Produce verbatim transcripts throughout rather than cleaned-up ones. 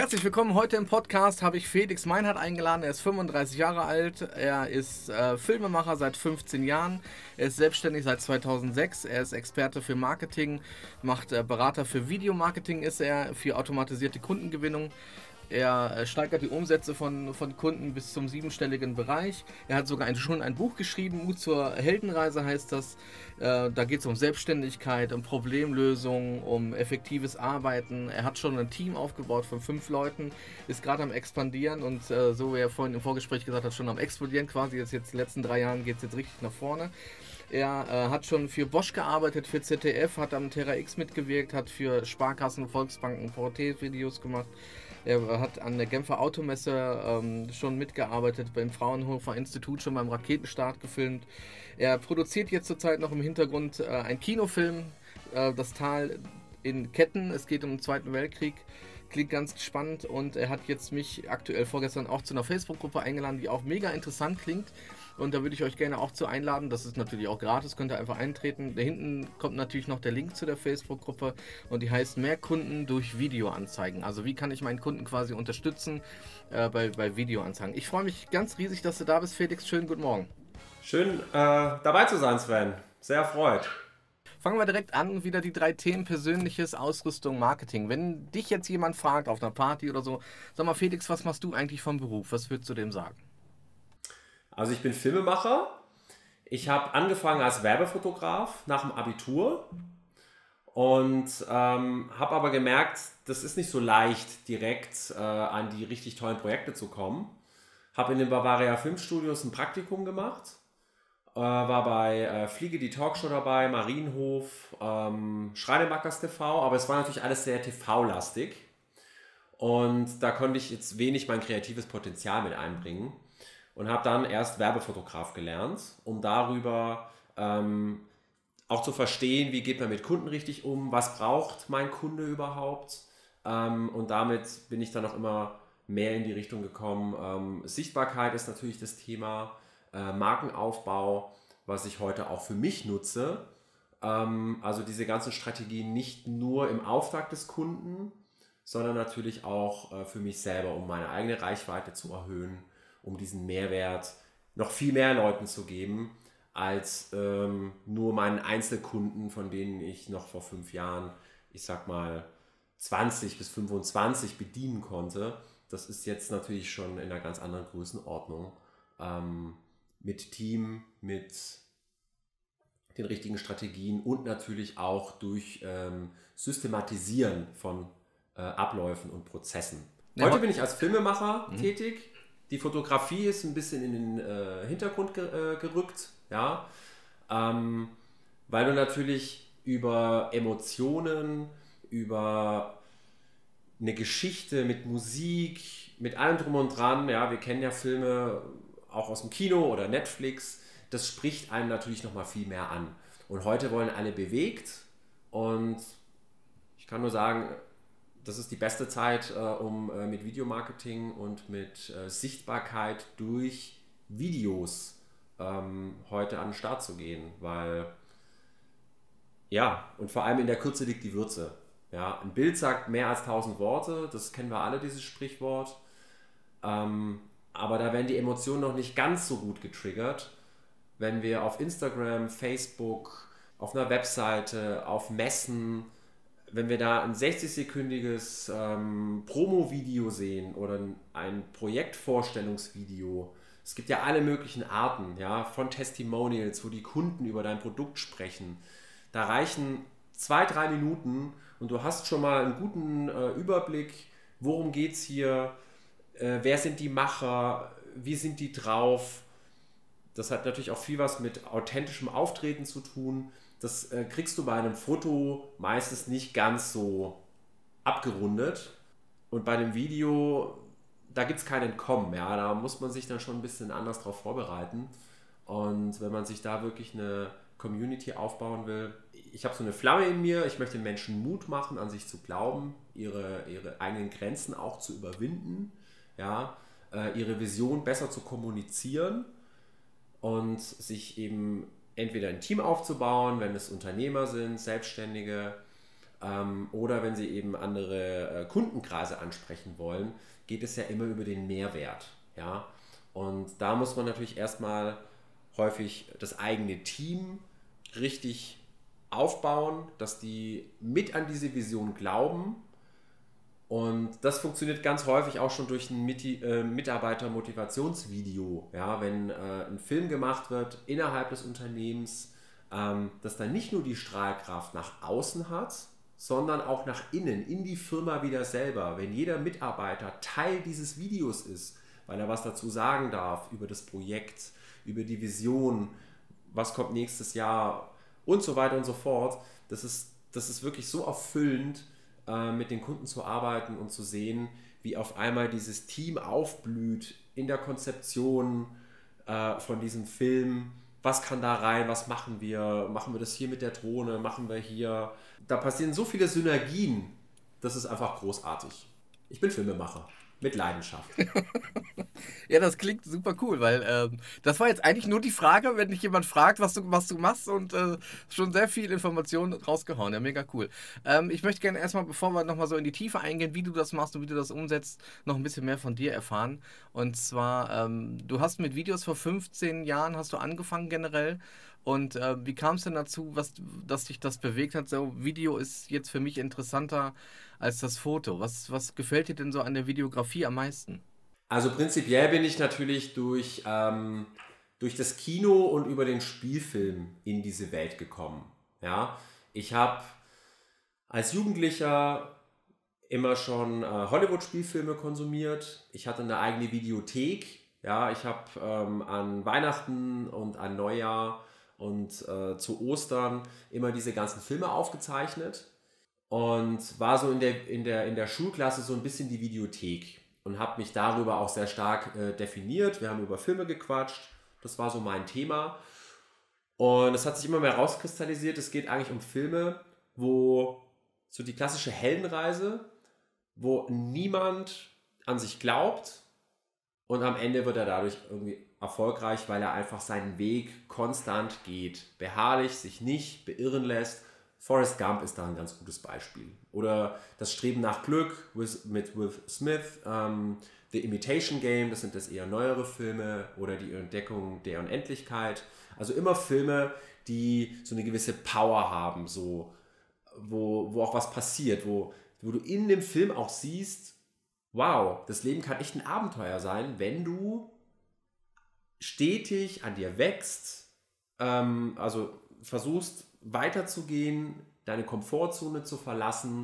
Herzlich willkommen. Heute im Podcast habe ich Felix Meinhardt eingeladen. Er ist fünfunddreißig Jahre alt. Er ist äh, Filmemacher seit fünfzehn Jahren. Er ist selbstständig seit zweitausendsechs. Er ist Experte für Marketing, macht äh, Berater für Videomarketing, ist er für automatisierte Kundengewinnung. Er äh, steigert die Umsätze von, von Kunden bis zum siebenstelligen Bereich. Er hat sogar ein, schon ein Buch geschrieben, Mut zur Heldenreise heißt das. Äh, da geht es um Selbstständigkeit, um Problemlösung, um effektives Arbeiten. Er hat schon ein Team aufgebaut von fünf Leuten, ist gerade am expandieren und äh, so wie er vorhin im Vorgespräch gesagt hat, schon am explodieren quasi. Jetzt, jetzt in den letzten drei Jahren geht es jetzt richtig nach vorne. Er äh, hat schon für Bosch gearbeitet, für Z D F, hat am Terra X mitgewirkt, hat für Sparkassen, Volksbanken, V T-Videos gemacht. Er hat an der Genfer Automesse ähm, schon mitgearbeitet, beim Fraunhofer Institut schon beim Raketenstart gefilmt. Er produziert jetzt zurzeit noch im Hintergrund äh, einen Kinofilm, äh, Das Tal in Ketten. Es geht um den Zweiten Weltkrieg. Klingt ganz spannend und er hat jetzt mich aktuell vorgestern auch zu einer Facebook-Gruppe eingeladen, die auch mega interessant klingt. Und da würde ich euch gerne auch zu einladen. Das ist natürlich auch gratis, könnt ihr einfach eintreten. Da hinten kommt natürlich noch der Link zu der Facebook-Gruppe und die heißt Mehr Kunden durch Videoanzeigen. Also wie kann ich meinen Kunden quasi unterstützen äh, bei, bei Videoanzeigen. Ich freue mich ganz riesig, dass du da bist, Felix. Schönen guten Morgen. Schön äh, dabei zu sein, Sven. Sehr erfreut. Fangen wir direkt an, wieder die drei Themen: Persönliches, Ausrüstung, Marketing. Wenn dich jetzt jemand fragt auf einer Party oder so, sag mal Felix, was machst du eigentlich vom Beruf? Was würdest du dem sagen? Also ich bin Filmemacher. Ich habe angefangen als Werbefotograf nach dem Abitur und ähm, habe aber gemerkt, das ist nicht so leicht, direkt äh, an die richtig tollen Projekte zu kommen. Habe in den Bavaria Filmstudios ein Praktikum gemacht. Äh, war bei äh, Fliege die Talkshow dabei, Marienhof, ähm, Schreinemakers T V, aber es war natürlich alles sehr T V-lastig und da konnte ich jetzt wenig mein kreatives Potenzial mit einbringen und habe dann erst Werbefotograf gelernt, um darüber ähm, auch zu verstehen, wie geht man mit Kunden richtig um, was braucht mein Kunde überhaupt, ähm, und damit bin ich dann auch immer mehr in die Richtung gekommen. Ähm, Sichtbarkeit ist natürlich das Thema. Äh, Markenaufbau, was ich heute auch für mich nutze. Ähm, also diese ganzen Strategien nicht nur im Auftrag des Kunden, sondern natürlich auch äh, für mich selber, um meine eigene Reichweite zu erhöhen, um diesen Mehrwert noch viel mehr Leuten zu geben, als ähm, nur meinen Einzelkunden, von denen ich noch vor fünf Jahren, ich sag mal, zwanzig bis fünfundzwanzig bedienen konnte. Das ist jetzt natürlich schon in einer ganz anderen Größenordnung. Ähm, mit Team, mit den richtigen Strategien und natürlich auch durch ähm, Systematisieren von äh, Abläufen und Prozessen. Heute ja, bin ich als Filmemacher mhm. tätig. Die Fotografie ist ein bisschen in den äh, Hintergrund ge äh, gerückt, ja? ähm, weil du natürlich über Emotionen, über eine Geschichte mit Musik, mit allem drum und dran, ja, wir kennen ja Filme auch aus dem Kino oder Netflix, das spricht einem natürlich noch mal viel mehr an. Und heute wollen alle bewegt und ich kann nur sagen, das ist die beste Zeit, äh, um äh, mit Videomarketing und mit äh, Sichtbarkeit durch Videos ähm, heute an den Start zu gehen, weil ja, und vor allem in der Kürze liegt die Würze. Ja, ein Bild sagt mehr als tausend Worte, das kennen wir alle, dieses Sprichwort. Ähm, aber da werden die Emotionen noch nicht ganz so gut getriggert, wenn wir auf Instagram, Facebook, auf einer Webseite, auf Messen, wenn wir da ein sechzig-sekündiges ähm, Promo-Video sehen oder ein Projektvorstellungsvideo. Es gibt ja alle möglichen Arten, ja, von Testimonials, wo die Kunden über dein Produkt sprechen. Da reichen zwei, drei Minuten und du hast schon mal einen guten äh, Überblick, worum geht es hier, äh, wer sind die Macher, wie sind die drauf. Das hat natürlich auch viel was mit authentischem Auftreten zu tun. Das äh, kriegst du bei einem Foto meistens nicht ganz so abgerundet. Und bei einem Video, da gibt es kein Entkommen. Ja? Da muss man sich dann schon ein bisschen anders drauf vorbereiten. Und wenn man sich da wirklich eine Community aufbauen will, ich habe so eine Flamme in mir, ich möchte den Menschen Mut machen, an sich zu glauben, ihre, ihre eigenen Grenzen auch zu überwinden, ja? äh, ihre Vision besser zu kommunizieren und sich eben entweder ein Team aufzubauen, wenn es Unternehmer sind, Selbstständige, ähm, oder wenn sie eben andere äh, Kundenkreise ansprechen wollen, geht es ja immer über den Mehrwert. Ja? Und da muss man natürlich erstmal häufig das eigene Team richtig aufbauen, dass die mit an diese Vision glauben. Und das funktioniert ganz häufig auch schon durch ein äh, Mitarbeiter-Motivationsvideo. Ja, wenn äh, ein Film gemacht wird innerhalb des Unternehmens, ähm, das dann nicht nur die Strahlkraft nach außen hat, sondern auch nach innen, in die Firma wieder selber. Wenn jeder Mitarbeiter Teil dieses Videos ist, weil er was dazu sagen darf über das Projekt, über die Vision, was kommt nächstes Jahr und so weiter und so fort. Das ist, das ist wirklich so erfüllend, äh, mit den Kunden zu arbeiten und zu sehen, wie auf einmal dieses Team aufblüht in der Konzeption äh, von diesem Film. Was kann da rein? Was machen wir? Machen wir das hier mit der Drohne? Machen wir hier? Da passieren so viele Synergien. Das ist einfach großartig. Ich bin Filmemacher. Mit Leidenschaft. Ja, das klingt super cool, weil ähm, das war jetzt eigentlich nur die Frage, wenn dich jemand fragt, was du, was du machst und äh, schon sehr viel Informationen rausgehauen. Ja, mega cool. Ähm, ich möchte gerne erstmal, bevor wir nochmal so in die Tiefe eingehen, wie du das machst und wie du das umsetzt, noch ein bisschen mehr von dir erfahren. Und zwar, ähm, du hast mit Videos vor fünfzehn Jahren hast du angefangen generell. Und äh, wie kam es denn dazu, was, dass dich das bewegt hat? So, Video ist jetzt für mich interessanter als das Foto. Was, was gefällt dir denn so an der Videografie am meisten? Also prinzipiell bin ich natürlich durch, ähm, durch das Kino und über den Spielfilm in diese Welt gekommen. Ja? Ich habe als Jugendlicher immer schon äh, Hollywood-Spielfilme konsumiert. Ich hatte eine eigene Videothek. Ja? Ich habe ähm, an Weihnachten und an Neujahr und äh, zu Ostern immer diese ganzen Filme aufgezeichnet und war so in der, in der, in der Schulklasse so ein bisschen die Videothek und habe mich darüber auch sehr stark äh, definiert. Wir haben über Filme gequatscht, das war so mein Thema und es hat sich immer mehr rauskristallisiert, es geht eigentlich um Filme, wo so die klassische Heldenreise, wo niemand an sich glaubt und am Ende wird er dadurch irgendwie erfolgreich, weil er einfach seinen Weg konstant geht, beharrlich, sich nicht beirren lässt. Forrest Gump ist da ein ganz gutes Beispiel. Oder das Streben nach Glück with, mit Will Smith, ähm, The Imitation Game, das sind das eher neuere Filme, oder die Entdeckung der Unendlichkeit. Also immer Filme, die so eine gewisse Power haben, so, wo, wo auch was passiert, wo, wo du in dem Film auch siehst, wow, das Leben kann echt ein Abenteuer sein, wenn du stetig an dir wächst, ähm, also versuchst weiterzugehen, deine Komfortzone zu verlassen.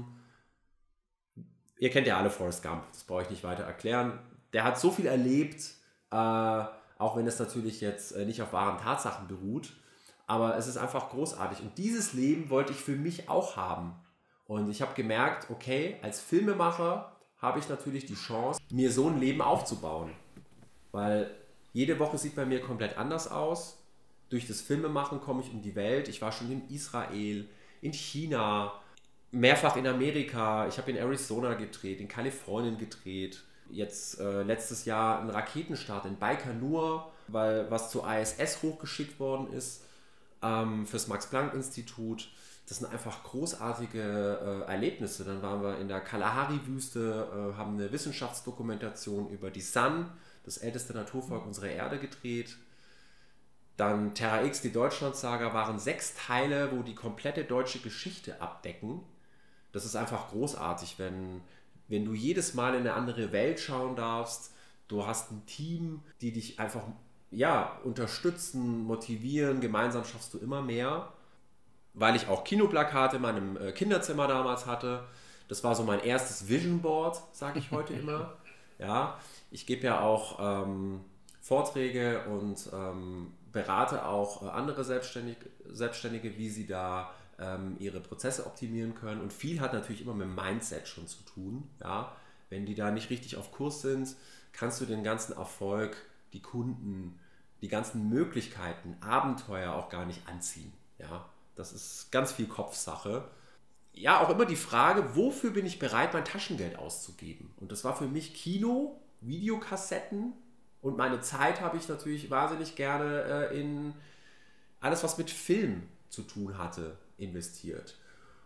Ihr kennt ja alle Forrest Gump, das brauche ich nicht weiter erklären. Der hat so viel erlebt, äh, auch wenn es natürlich jetzt äh, nicht auf wahren Tatsachen beruht, aber es ist einfach großartig. Und dieses Leben wollte ich für mich auch haben. Und ich habe gemerkt, okay, als Filmemacher habe ich natürlich die Chance, mir so ein Leben aufzubauen. Weil jede Woche sieht bei mir komplett anders aus. Durch das Filmemachen komme ich um die Welt. Ich war schon in Israel, in China, mehrfach in Amerika. Ich habe in Arizona gedreht, in Kalifornien gedreht. Jetzt äh, letztes Jahr ein Raketenstart in Baikonur, weil was zur I S S hochgeschickt worden ist, ähm, fürs Max-Planck-Institut. Das sind einfach großartige äh, Erlebnisse. Dann waren wir in der Kalahari-Wüste, äh, haben eine Wissenschaftsdokumentation über die San, das älteste Naturvolk unserer Erde, gedreht. Dann Terra X, die Deutschlandsaga, waren sechs Teile, wo die komplette deutsche Geschichte abdecken. Das ist einfach großartig, wenn, wenn du jedes Mal in eine andere Welt schauen darfst. Du hast ein Team, die dich einfach ja, unterstützen, motivieren. Gemeinsam schaffst du immer mehr. Weil ich auch Kinoplakate in meinem Kinderzimmer damals hatte. Das war so mein erstes Vision Board, sage ich heute immer. Ja, ich gebe ja auch ähm, Vorträge und ähm, berate auch äh, andere Selbstständige, Selbstständige, wie sie da ähm, ihre Prozesse optimieren können. Und viel hat natürlich immer mit dem Mindset schon zu tun. Ja? Wenn die da nicht richtig auf Kurs sind, kannst du den ganzen Erfolg, die Kunden, die ganzen Möglichkeiten, Abenteuer auch gar nicht anziehen. Ja? Das ist ganz viel Kopfsache. Ja, auch immer die Frage, wofür bin ich bereit, mein Taschengeld auszugeben? Und das war für mich Kino, Videokassetten und meine Zeit habe ich natürlich wahnsinnig gerne äh, in alles, was mit Film zu tun hatte, investiert.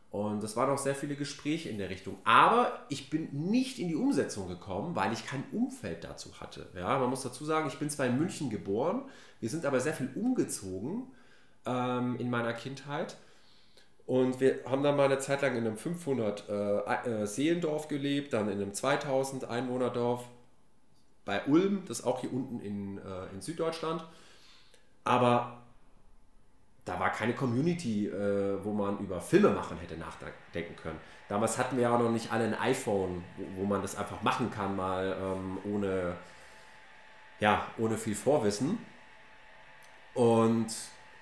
Und es waren auch sehr viele Gespräche in der Richtung. Aber ich bin nicht in die Umsetzung gekommen, weil ich kein Umfeld dazu hatte. Ja, man muss dazu sagen, ich bin zwar in München geboren, wir sind aber sehr viel umgezogen ähm, in meiner Kindheit. Und wir haben dann mal eine Zeit lang in einem fünfhundert äh, Seelendorf gelebt, dann in einem zweitausend Einwohnerdorf bei Ulm, das ist auch hier unten in, äh, in Süddeutschland. Aber da war keine Community, äh, wo man über Filme machen hätte nachdenken können. Damals hatten wir ja auch noch nicht alle ein iPhone, wo, wo man das einfach machen kann, mal ähm, ohne, ja, ohne viel Vorwissen. Und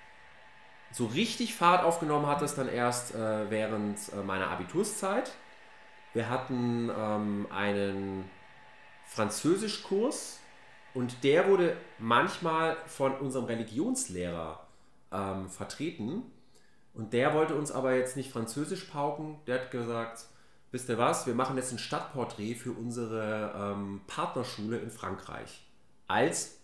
so richtig Fahrt aufgenommen hat es dann erst äh, während äh, meiner Abiturszeit. Wir hatten ähm, einen Französischkurs und der wurde manchmal von unserem Religionslehrer ähm, vertreten. Und der wollte uns aber jetzt nicht Französisch pauken. Der hat gesagt, wisst ihr was, wir machen jetzt ein Stadtporträt für unsere ähm, Partnerschule in Frankreich. Als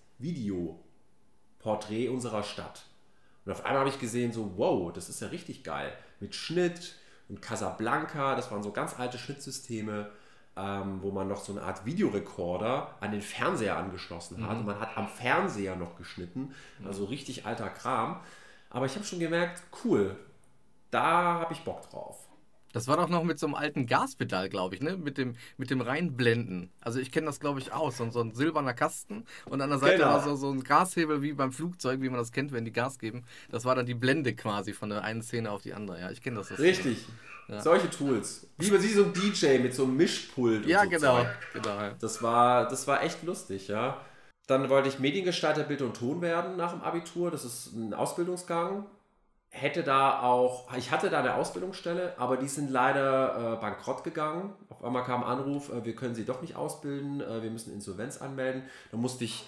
Videoporträt unserer Stadt. Und auf einmal habe ich gesehen, so wow, das ist ja richtig geil. Mit Schnitt und Casablanca, das waren so ganz alte Schnittsysteme, ähm, wo man noch so eine Art Videorekorder an den Fernseher angeschlossen hat. Mhm. Und man hat am Fernseher noch geschnitten, also richtig alter Kram. Aber ich habe schon gemerkt, cool, da habe ich Bock drauf. Das war doch noch mit so einem alten Gaspedal, glaube ich, ne? Mit dem, mit dem Reinblenden. Also ich kenne das, glaube ich, auch. So, so ein silberner Kasten und an der Seite Genau. war so, so ein Gashebel wie beim Flugzeug, wie man das kennt, wenn die Gas geben. Das war dann die Blende quasi von der einen Szene auf die andere. Ja, ich kenne das. das. Richtig. Ja. Solche Tools. Wie man sieht, so ein D J mit so einem Mischpult. Ja, und so genau. Zeug. genau ja. Das war, das war echt lustig, ja. Dann wollte ich Mediengestalter Bild und Ton werden nach dem Abitur. Das ist ein Ausbildungsgang. Hätte da auch, ich hatte da eine Ausbildungsstelle, aber die sind leider äh, bankrott gegangen. Auf einmal kam ein Anruf, äh, wir können sie doch nicht ausbilden, äh, wir müssen Insolvenz anmelden. Da musste ich,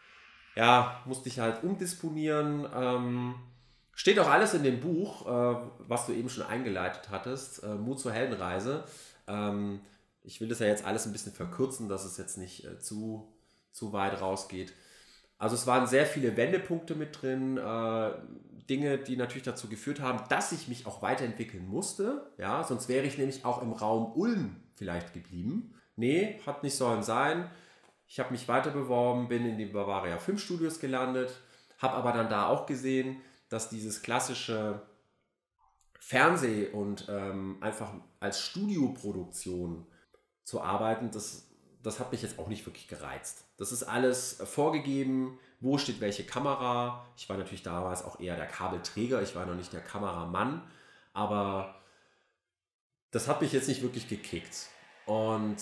ja, musste ich halt umdisponieren. Ähm, steht auch alles in dem Buch, äh, was du eben schon eingeleitet hattest, äh, Mut zur Heldenreise. Ähm, ich will das ja jetzt alles ein bisschen verkürzen, dass es jetzt nicht äh, zu, zu weit rausgeht. Also es waren sehr viele Wendepunkte mit drin, äh, Dinge, die natürlich dazu geführt haben, dass ich mich auch weiterentwickeln musste. Ja, sonst wäre ich nämlich auch im Raum Ulm vielleicht geblieben. Nee, hat nicht sollen sein. Ich habe mich weiter beworben, bin in die Bavaria Filmstudios gelandet, habe aber dann da auch gesehen, dass dieses klassische Fernseh- und ähm, einfach als Studioproduktion zu arbeiten, das das hat mich jetzt auch nicht wirklich gereizt. Das ist alles vorgegeben, wo steht welche Kamera. Ich war natürlich damals auch eher der Kabelträger, ich war noch nicht der Kameramann, aber das hat mich jetzt nicht wirklich gekickt. Und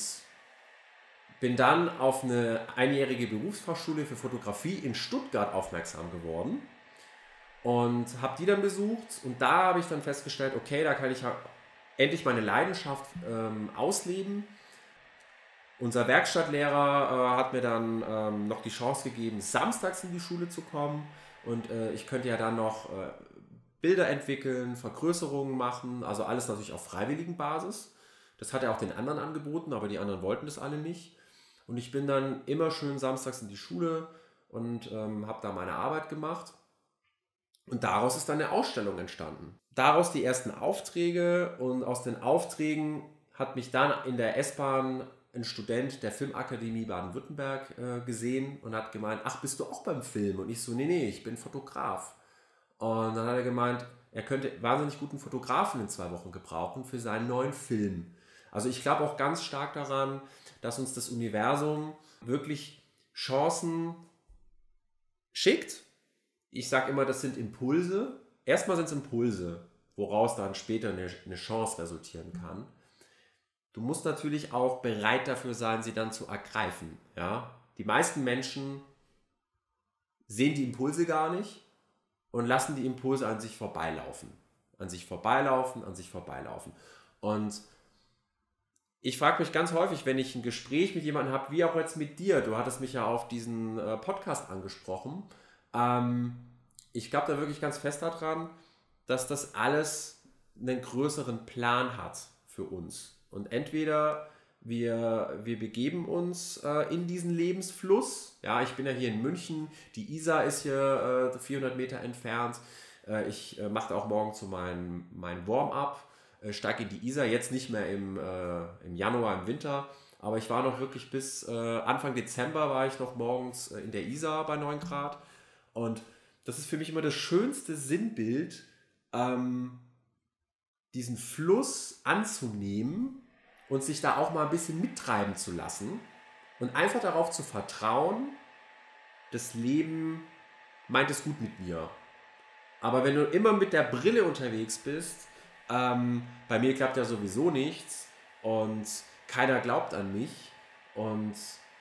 bin dann auf eine einjährige Berufsfachschule für Fotografie in Stuttgart aufmerksam geworden und habe die dann besucht und da habe ich dann festgestellt, okay, da kann ich endlich meine Leidenschaft ähm, ausleben. Unser Werkstattlehrer äh, hat mir dann ähm, noch die Chance gegeben, samstags in die Schule zu kommen und äh, ich könnte ja dann noch äh, Bilder entwickeln, Vergrößerungen machen, also alles natürlich auf freiwilligen Basis. Das hat er auch den anderen angeboten, aber die anderen wollten das alle nicht. Und ich bin dann immer schön samstags in die Schule und ähm, habe da meine Arbeit gemacht. Und daraus ist dann eine Ausstellung entstanden. Daraus die ersten Aufträge und aus den Aufträgen hat mich dann in der S-Bahn ein Student der Filmakademie Baden-Württemberg äh, gesehen und hat gemeint, ach, bist du auch beim Film? Und ich so, nee, nee, ich bin Fotograf. Und dann hat er gemeint, er könnte wahnsinnig guten Fotografen in zwei Wochen gebrauchen für seinen neuen Film. Also ich glaube auch ganz stark daran, dass uns das Universum wirklich Chancen schickt. Ich sage immer, das sind Impulse. Erstmal sind es Impulse, woraus dann später eine, eine Chance resultieren kann. Du musst natürlich auch bereit dafür sein, sie dann zu ergreifen. Ja? Die meisten Menschen sehen die Impulse gar nicht und lassen die Impulse an sich vorbeilaufen. An sich vorbeilaufen, an sich vorbeilaufen. Und ich frage mich ganz häufig, wenn ich ein Gespräch mit jemandem habe, wie auch jetzt mit dir, du hattest mich ja auf diesen äh, Podcast angesprochen, ähm, ich glaube da wirklich ganz fest daran, dass das alles einen größeren Plan hat für uns. Und entweder wir, wir begeben uns äh, in diesen Lebensfluss. Ja, ich bin ja hier in München, die Isar ist hier äh, vierhundert Meter entfernt. Äh, ich äh, mache auch morgen zu meinem mein Warm-up. äh, steige in die Isar, jetzt nicht mehr im, äh, im Januar, im Winter, aber ich war noch wirklich bis äh, Anfang Dezember war ich noch morgens äh, in der Isar bei neun Grad und das ist für mich immer das schönste Sinnbild, ähm, diesen Fluss anzunehmen und sich da auch mal ein bisschen mittreiben zu lassen und einfach darauf zu vertrauen, das Leben meint es gut mit mir. Aber wenn du immer mit der Brille unterwegs bist, ähm, bei mir klappt ja sowieso nichts und keiner glaubt an mich und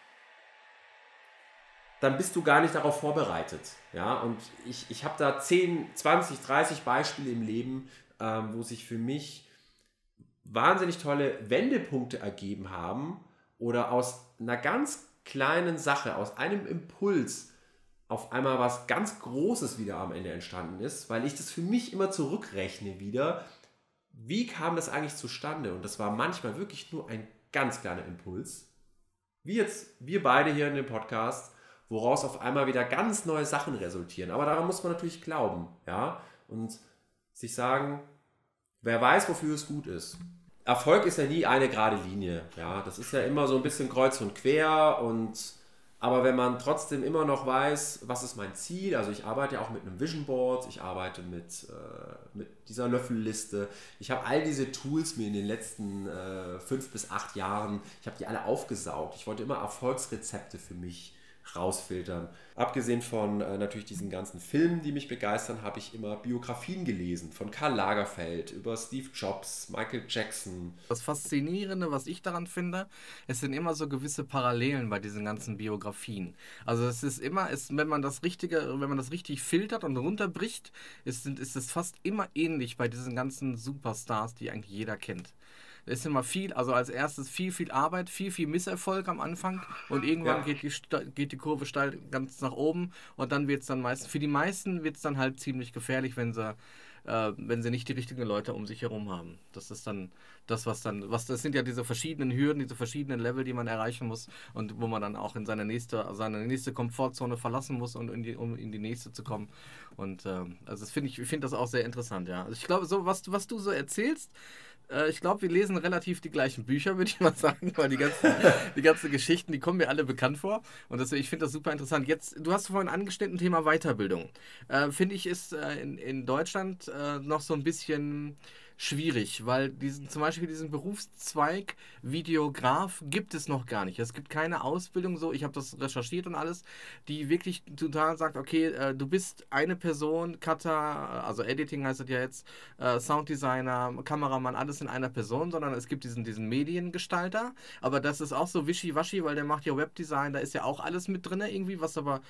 dann bist du gar nicht darauf vorbereitet. Ja? Und ich, ich habe da zehn, zwanzig, dreißig Beispiele im Leben, ähm, wo sich für mich wahnsinnig tolle Wendepunkte ergeben haben oder aus einer ganz kleinen Sache, aus einem Impuls auf einmal was ganz Großes wieder am Ende entstanden ist, weil ich das für mich immer zurückrechne wieder, wie kam das eigentlich zustande? Und das war manchmal wirklich nur ein ganz kleiner Impuls, wie jetzt wir beide hier in dem Podcast, woraus auf einmal wieder ganz neue Sachen resultieren. Aber daran muss man natürlich glauben, ja, und sich sagen, wer weiß, wofür es gut ist. Erfolg ist ja nie eine gerade Linie, ja, das ist ja immer so ein bisschen kreuz und quer und aber wenn man trotzdem immer noch weiß, was ist mein Ziel, also ich arbeite ja auch mit einem Vision Board, ich arbeite mit, äh, mit dieser Löffelliste, ich habe all diese Tools mir in den letzten äh, fünf bis acht Jahren, ich habe die alle aufgesaugt, ich wollte immer Erfolgsrezepte für mich rausfiltern. Abgesehen von äh, natürlich diesen ganzen Filmen, die mich begeistern, habe ich immer Biografien gelesen, von Karl Lagerfeld, über Steve Jobs, Michael Jackson. Das Faszinierende, was ich daran finde, es sind immer so gewisse Parallelen bei diesen ganzen Biografien. Also es ist immer, es, wenn man das richtige, wenn man das richtig filtert und runterbricht, ist, ist es fast immer ähnlich bei diesen ganzen Superstars, die eigentlich jeder kennt. Es ist immer viel, also als erstes viel, viel Arbeit, viel, viel Misserfolg am Anfang und irgendwann Ja. geht, die, Sta- geht die Kurve steil ganz nach oben und dann wird es dann meistens, für die meisten wird es dann halt ziemlich gefährlich, wenn sie, äh, wenn sie nicht die richtigen Leute um sich herum haben. Das ist dann das, was dann, was das sind ja diese verschiedenen Hürden, diese verschiedenen Level, die man erreichen muss und wo man dann auch in seine nächste, seine nächste Komfortzone verlassen muss, und in die, um in die nächste zu kommen. Und äh, also das finde ich, ich finde das auch sehr interessant, ja. Also ich glaube, so was, was du so erzählst, äh, ich glaube, wir lesen relativ die gleichen Bücher, würde ich mal sagen, weil die ganzen, die ganzen Geschichten, die kommen mir alle bekannt vor. Und deswegen, ich finde das super interessant. Jetzt, du hast vorhin angeschnitten, Thema Weiterbildung. Äh, finde ich, ist äh, in, in Deutschland äh, noch so ein bisschen schwierig, weil diesen, zum Beispiel diesen Berufszweig Videograf gibt es noch gar nicht. Es gibt keine Ausbildung so, ich habe das recherchiert und alles, die wirklich total sagt, okay, äh, du bist eine Person, Cutter, also Editing heißt das ja jetzt, äh, Sounddesigner, Kameramann, alles in einer Person, sondern es gibt diesen, diesen Mediengestalter, aber das ist auch so wischiwaschi, weil der macht ja Webdesign, da ist ja auch alles mit drin irgendwie, was aber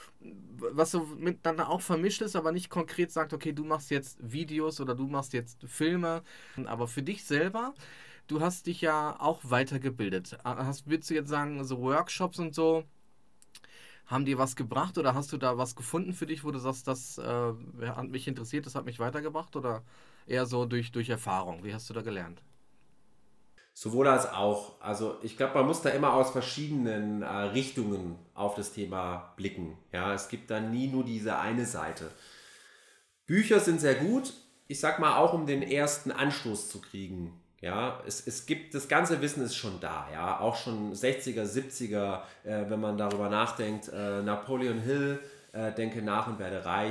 was so miteinander auch vermischt ist, aber nicht konkret sagt, okay, du machst jetzt Videos oder du machst jetzt Filme, aber für dich selber, du hast dich ja auch weitergebildet. Hast, willst du jetzt sagen, so Workshops und so, haben dir was gebracht oder hast du da was gefunden für dich, wo du sagst, das äh, hat mich interessiert, das hat mich weitergebracht oder eher so durch, durch Erfahrung? Wie hast du da gelernt? Sowohl als auch. Also ich glaube, man muss da immer aus verschiedenen äh, Richtungen auf das Thema blicken. Ja, es gibt da nie nur diese eine Seite. Bücher sind sehr gut, ich sag mal auch, um den ersten Anstoß zu kriegen. Ja, es, es gibt, das ganze Wissen ist schon da, ja, auch schon sechziger, siebziger, äh, wenn man darüber nachdenkt, äh, Napoleon Hill, äh, Denke nach und werde reich,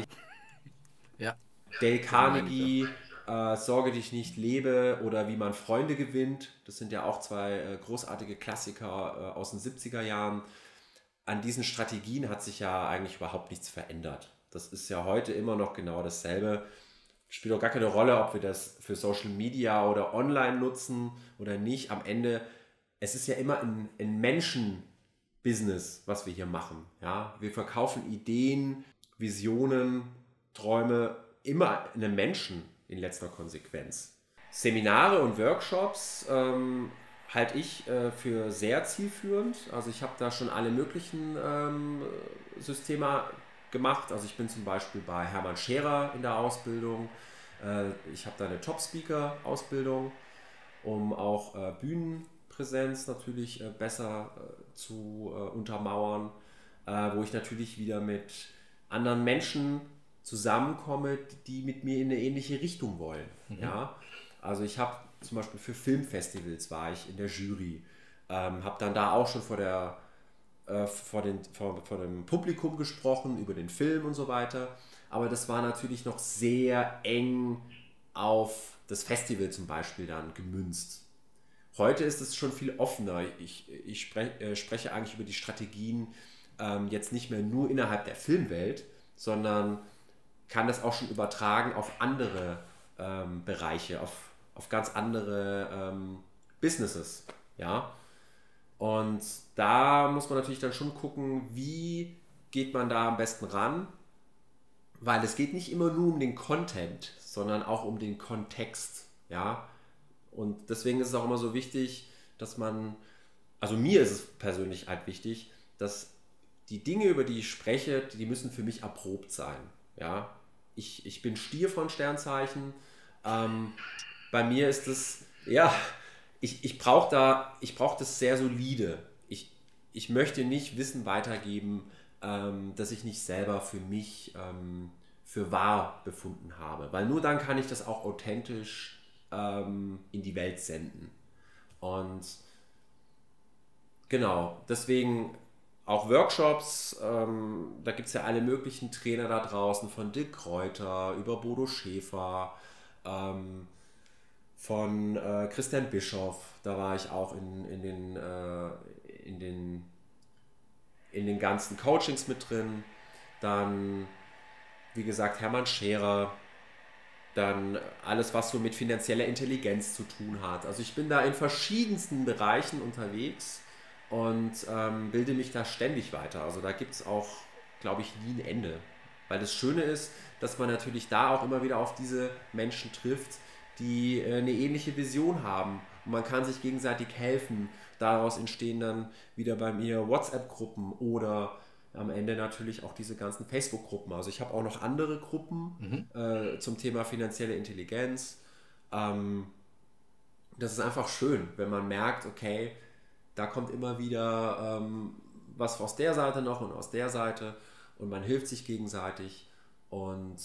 Ja. Dale Carnegie, äh, Sorge dich nicht, lebe oder Wie man Freunde gewinnt, das sind ja auch zwei äh, großartige Klassiker äh, aus den siebziger Jahren. An diesen Strategien hat sich ja eigentlich überhaupt nichts verändert. Das ist ja heute immer noch genau dasselbe. Spielt auch gar keine Rolle, ob wir das für Social Media oder online nutzen oder nicht. Am Ende, es ist ja immer ein, ein Menschen-Business, was wir hier machen. Ja? Wir verkaufen Ideen, Visionen, Träume immer einem Menschen in letzter Konsequenz. Seminare und Workshops ähm, halte ich äh, für sehr zielführend. Also ich habe da schon alle möglichen ähm, Systeme gemacht. Also ich bin zum Beispiel bei Hermann Scherer in der Ausbildung. Äh, ich habe da eine Top-Speaker-Ausbildung, um auch äh, Bühnenpräsenz natürlich äh, besser äh, zu äh, untermauern, äh, wo ich natürlich wieder mit anderen Menschen zusammenkomme, die mit mir in eine ähnliche Richtung wollen. Mhm. Ja? Also ich habe zum Beispiel für Filmfestivals war ich in der Jury, ähm, habe dann da auch schon vor, der, äh, vor, den, vor, vor dem Publikum gesprochen, über den Film und so weiter. Aber das war natürlich noch sehr eng auf das Festival zum Beispiel dann gemünzt. Heute ist es schon viel offener. Ich, ich sprech, äh, spreche eigentlich über die Strategien ähm, jetzt nicht mehr nur innerhalb der Filmwelt, sondern kann das auch schon übertragen auf andere ähm, Bereiche, auf, auf ganz andere ähm, Businesses. Ja? Und da muss man natürlich dann schon gucken, wie geht man da am besten ran, weil es geht nicht immer nur um den Content, sondern auch um den Kontext. Ja? Und deswegen ist es auch immer so wichtig, dass man, also mir ist es persönlich halt wichtig, dass die Dinge, über die ich spreche, die müssen für mich erprobt sein. Ja? Ich, ich bin Stier von Sternzeichen. Ähm, bei mir ist es, ja, ich, ich brauche da, ich brauche das sehr solide. Ich, ich möchte nicht Wissen weitergeben, ähm, das ich nicht selber für mich ähm, für wahr befunden habe. Weil nur dann kann ich das auch authentisch ähm, in die Welt senden. Und genau, deswegen auch Workshops, ähm, da gibt es ja alle möglichen Trainer da draußen, von Dirk Kräuter über Bodo Schäfer, ähm, von äh, Christian Bischoff, da war ich auch in, in, den, äh, in, den, in den ganzen Coachings mit drin. Dann, wie gesagt, Hermann Scherer, dann alles, was so mit finanzieller Intelligenz zu tun hat. Also ich bin da in verschiedensten Bereichen unterwegs und ähm, bilde mich da ständig weiter. Also da gibt es auch, glaube ich, nie ein Ende. Weil das Schöne ist, dass man natürlich da auch immer wieder auf diese Menschen trifft, die äh, eine ähnliche Vision haben. Und man kann sich gegenseitig helfen. Daraus entstehen dann wieder bei mir WhatsApp-Gruppen oder am Ende natürlich auch diese ganzen Facebook-Gruppen. Also ich habe auch noch andere Gruppen mhm. äh, zum Thema finanzielle Intelligenz. Ähm, das ist einfach schön, wenn man merkt, okay, da kommt immer wieder ähm, was aus der Seite noch und aus der Seite und man hilft sich gegenseitig. Und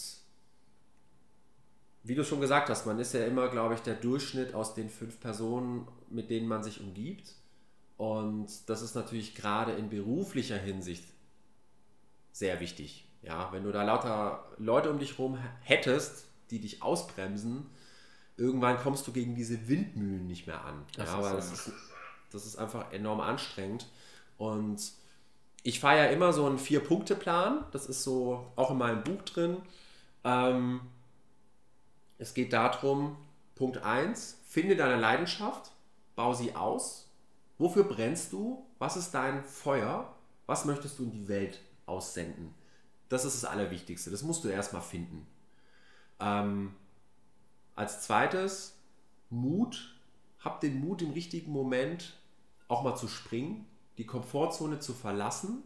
wie du schon gesagt hast, man ist ja immer, glaube ich, der Durchschnitt aus den fünf Personen, mit denen man sich umgibt. Und das ist natürlich gerade in beruflicher Hinsicht sehr wichtig. Ja, wenn du da lauter Leute um dich herum hättest, die dich ausbremsen, irgendwann kommst du gegen diese Windmühlen nicht mehr an. Das, ja, ist, weil das, ist, das ist einfach enorm anstrengend. Und ich fahre ja immer so einen Vier-Punkte-Plan. Das ist so auch in meinem Buch drin. Ähm, es geht darum, Punkt eins, finde deine Leidenschaft, bau sie aus. Wofür brennst du? Was ist dein Feuer? Was möchtest du in die Welt aussenden? Das ist das Allerwichtigste. Das musst du erstmal finden. Ähm, als zweites, Mut. Hab den Mut im richtigen Moment auch mal zu springen, die Komfortzone zu verlassen.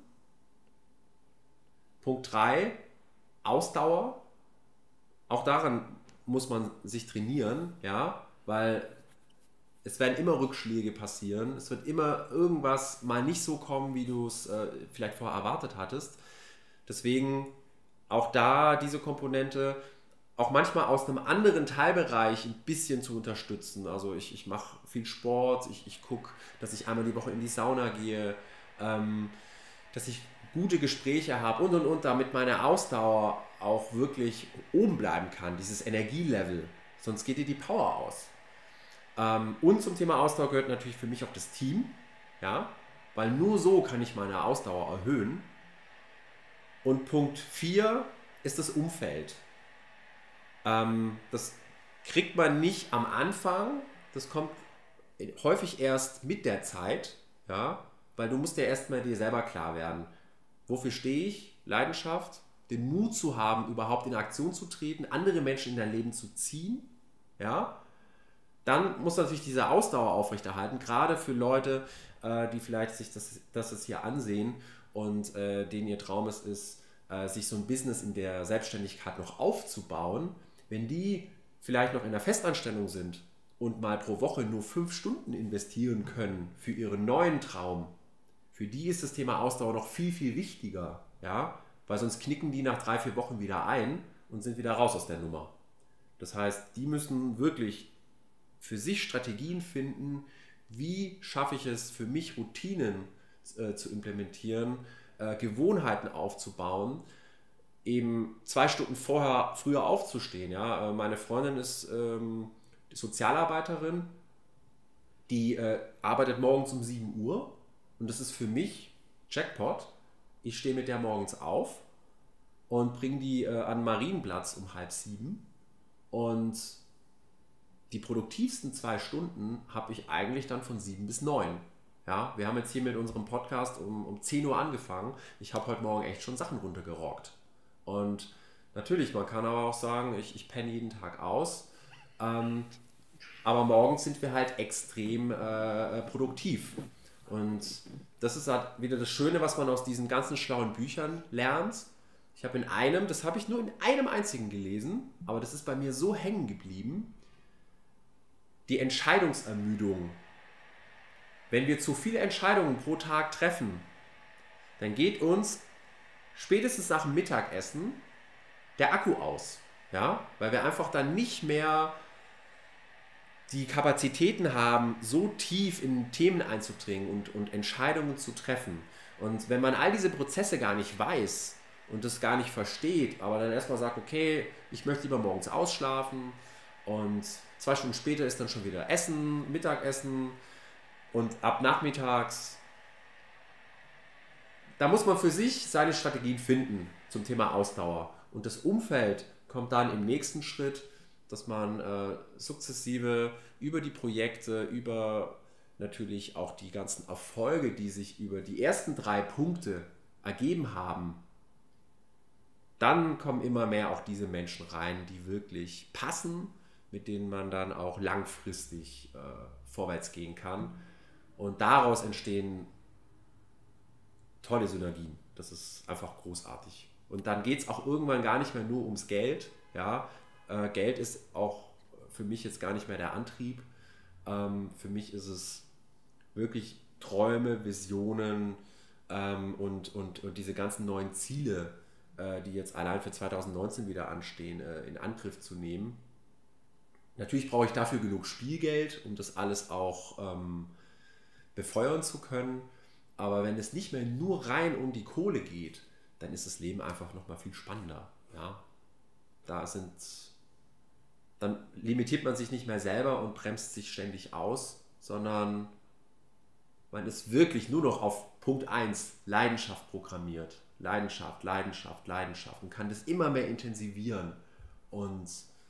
Punkt drei, Ausdauer. Auch daran muss man sich trainieren, ja, weil es werden immer Rückschläge passieren. Es wird immer irgendwas mal nicht so kommen, wie du es äh, vielleicht vorher erwartet hattest. Deswegen auch da diese Komponente, auch manchmal aus einem anderen Teilbereich ein bisschen zu unterstützen. Also ich, ich mache viel Sport, ich, ich gucke, dass ich einmal die Woche in die Sauna gehe, ähm, dass ich gute Gespräche habe und und und, damit meine Ausdauer auch wirklich oben bleiben kann, dieses Energielevel. Sonst geht dir die Power aus. Ähm, und zum Thema Ausdauer gehört natürlich für mich auch das Team, ja, weil nur so kann ich meine Ausdauer erhöhen. Und Punkt vier ist das Umfeld. Ähm, das kriegt man nicht am Anfang, das kommt häufig erst mit der Zeit, ja, weil du musst ja erstmal dir selber klar werden, wofür stehe ich, Leidenschaft, den Mut zu haben, überhaupt in Aktion zu treten, andere Menschen in dein Leben zu ziehen, ja. Dann muss natürlich diese Ausdauer aufrechterhalten, gerade für Leute, äh, die vielleicht sich das, das jetzt hier ansehen und äh, denen ihr Traum es ist, äh, sich so ein Business in der Selbstständigkeit noch aufzubauen. Wenn die vielleicht noch in der Festanstellung sind und mal pro Woche nur fünf Stunden investieren können für ihren neuen Traum, für die ist das Thema Ausdauer noch viel, viel wichtiger, ja? Weil sonst knicken die nach drei, vier Wochen wieder ein und sind wieder raus aus der Nummer. Das heißt, die müssen wirklich für sich Strategien finden, wie schaffe ich es für mich, Routinen äh, zu implementieren, äh, Gewohnheiten aufzubauen, eben zwei Stunden vorher früher aufzustehen. Ja? Äh, meine Freundin ist ähm, Sozialarbeiterin, die äh, arbeitet morgens um sieben Uhr und das ist für mich Jackpot. Ich stehe mit der morgens auf und bringe die äh, an den Marienplatz um halb sieben und die produktivsten zwei Stunden habe ich eigentlich dann von sieben bis neun. Ja, wir haben jetzt hier mit unserem Podcast um, um zehn Uhr angefangen. Ich habe heute Morgen echt schon Sachen runtergerockt. Und natürlich, man kann aber auch sagen, ich, ich penne jeden Tag aus. Ähm, aber morgens sind wir halt extrem äh, produktiv. Und das ist halt wieder das Schöne, was man aus diesen ganzen schlauen Büchern lernt. Ich habe in einem, das habe ich nur in einem einzigen gelesen, aber das ist bei mir so hängen geblieben, die Entscheidungsermüdung. Wenn wir zu viele Entscheidungen pro Tag treffen, dann geht uns spätestens nach dem Mittagessen der Akku aus. Ja? Weil wir einfach dann nicht mehr die Kapazitäten haben, so tief in Themen einzudringen und, und Entscheidungen zu treffen. Und wenn man all diese Prozesse gar nicht weiß und das gar nicht versteht, aber dann erstmal sagt, okay, ich möchte lieber morgens ausschlafen und zwei Stunden später ist dann schon wieder Essen, Mittagessen und ab nachmittags, da muss man für sich seine Strategien finden zum Thema Ausdauer. Und das Umfeld kommt dann im nächsten Schritt, dass man äh, sukzessive über die Projekte, über natürlich auch die ganzen Erfolge, die sich über die ersten drei Punkte ergeben haben, dann kommen immer mehr auch diese Menschen rein, die wirklich passen, mit denen man dann auch langfristig äh, vorwärts gehen kann. Und daraus entstehen tolle Synergien. Das ist einfach großartig. Und dann geht es auch irgendwann gar nicht mehr nur ums Geld. Ja? Äh, Geld ist auch für mich jetzt gar nicht mehr der Antrieb. Ähm, für mich ist es wirklich Träume, Visionen ähm, und, und, und diese ganzen neuen Ziele, äh, die jetzt allein für zwanzig neunzehn wieder anstehen, äh, in Angriff zu nehmen. Natürlich brauche ich dafür genug Spielgeld, um das alles auch ähm, befeuern zu können. Aber wenn es nicht mehr nur rein um die Kohle geht, dann ist das Leben einfach nochmal viel spannender. Ja? Da sind, dann limitiert man sich nicht mehr selber und bremst sich ständig aus, sondern man ist wirklich nur noch auf Punkt eins, Leidenschaft programmiert. Leidenschaft, Leidenschaft, Leidenschaft und kann das immer mehr intensivieren. Und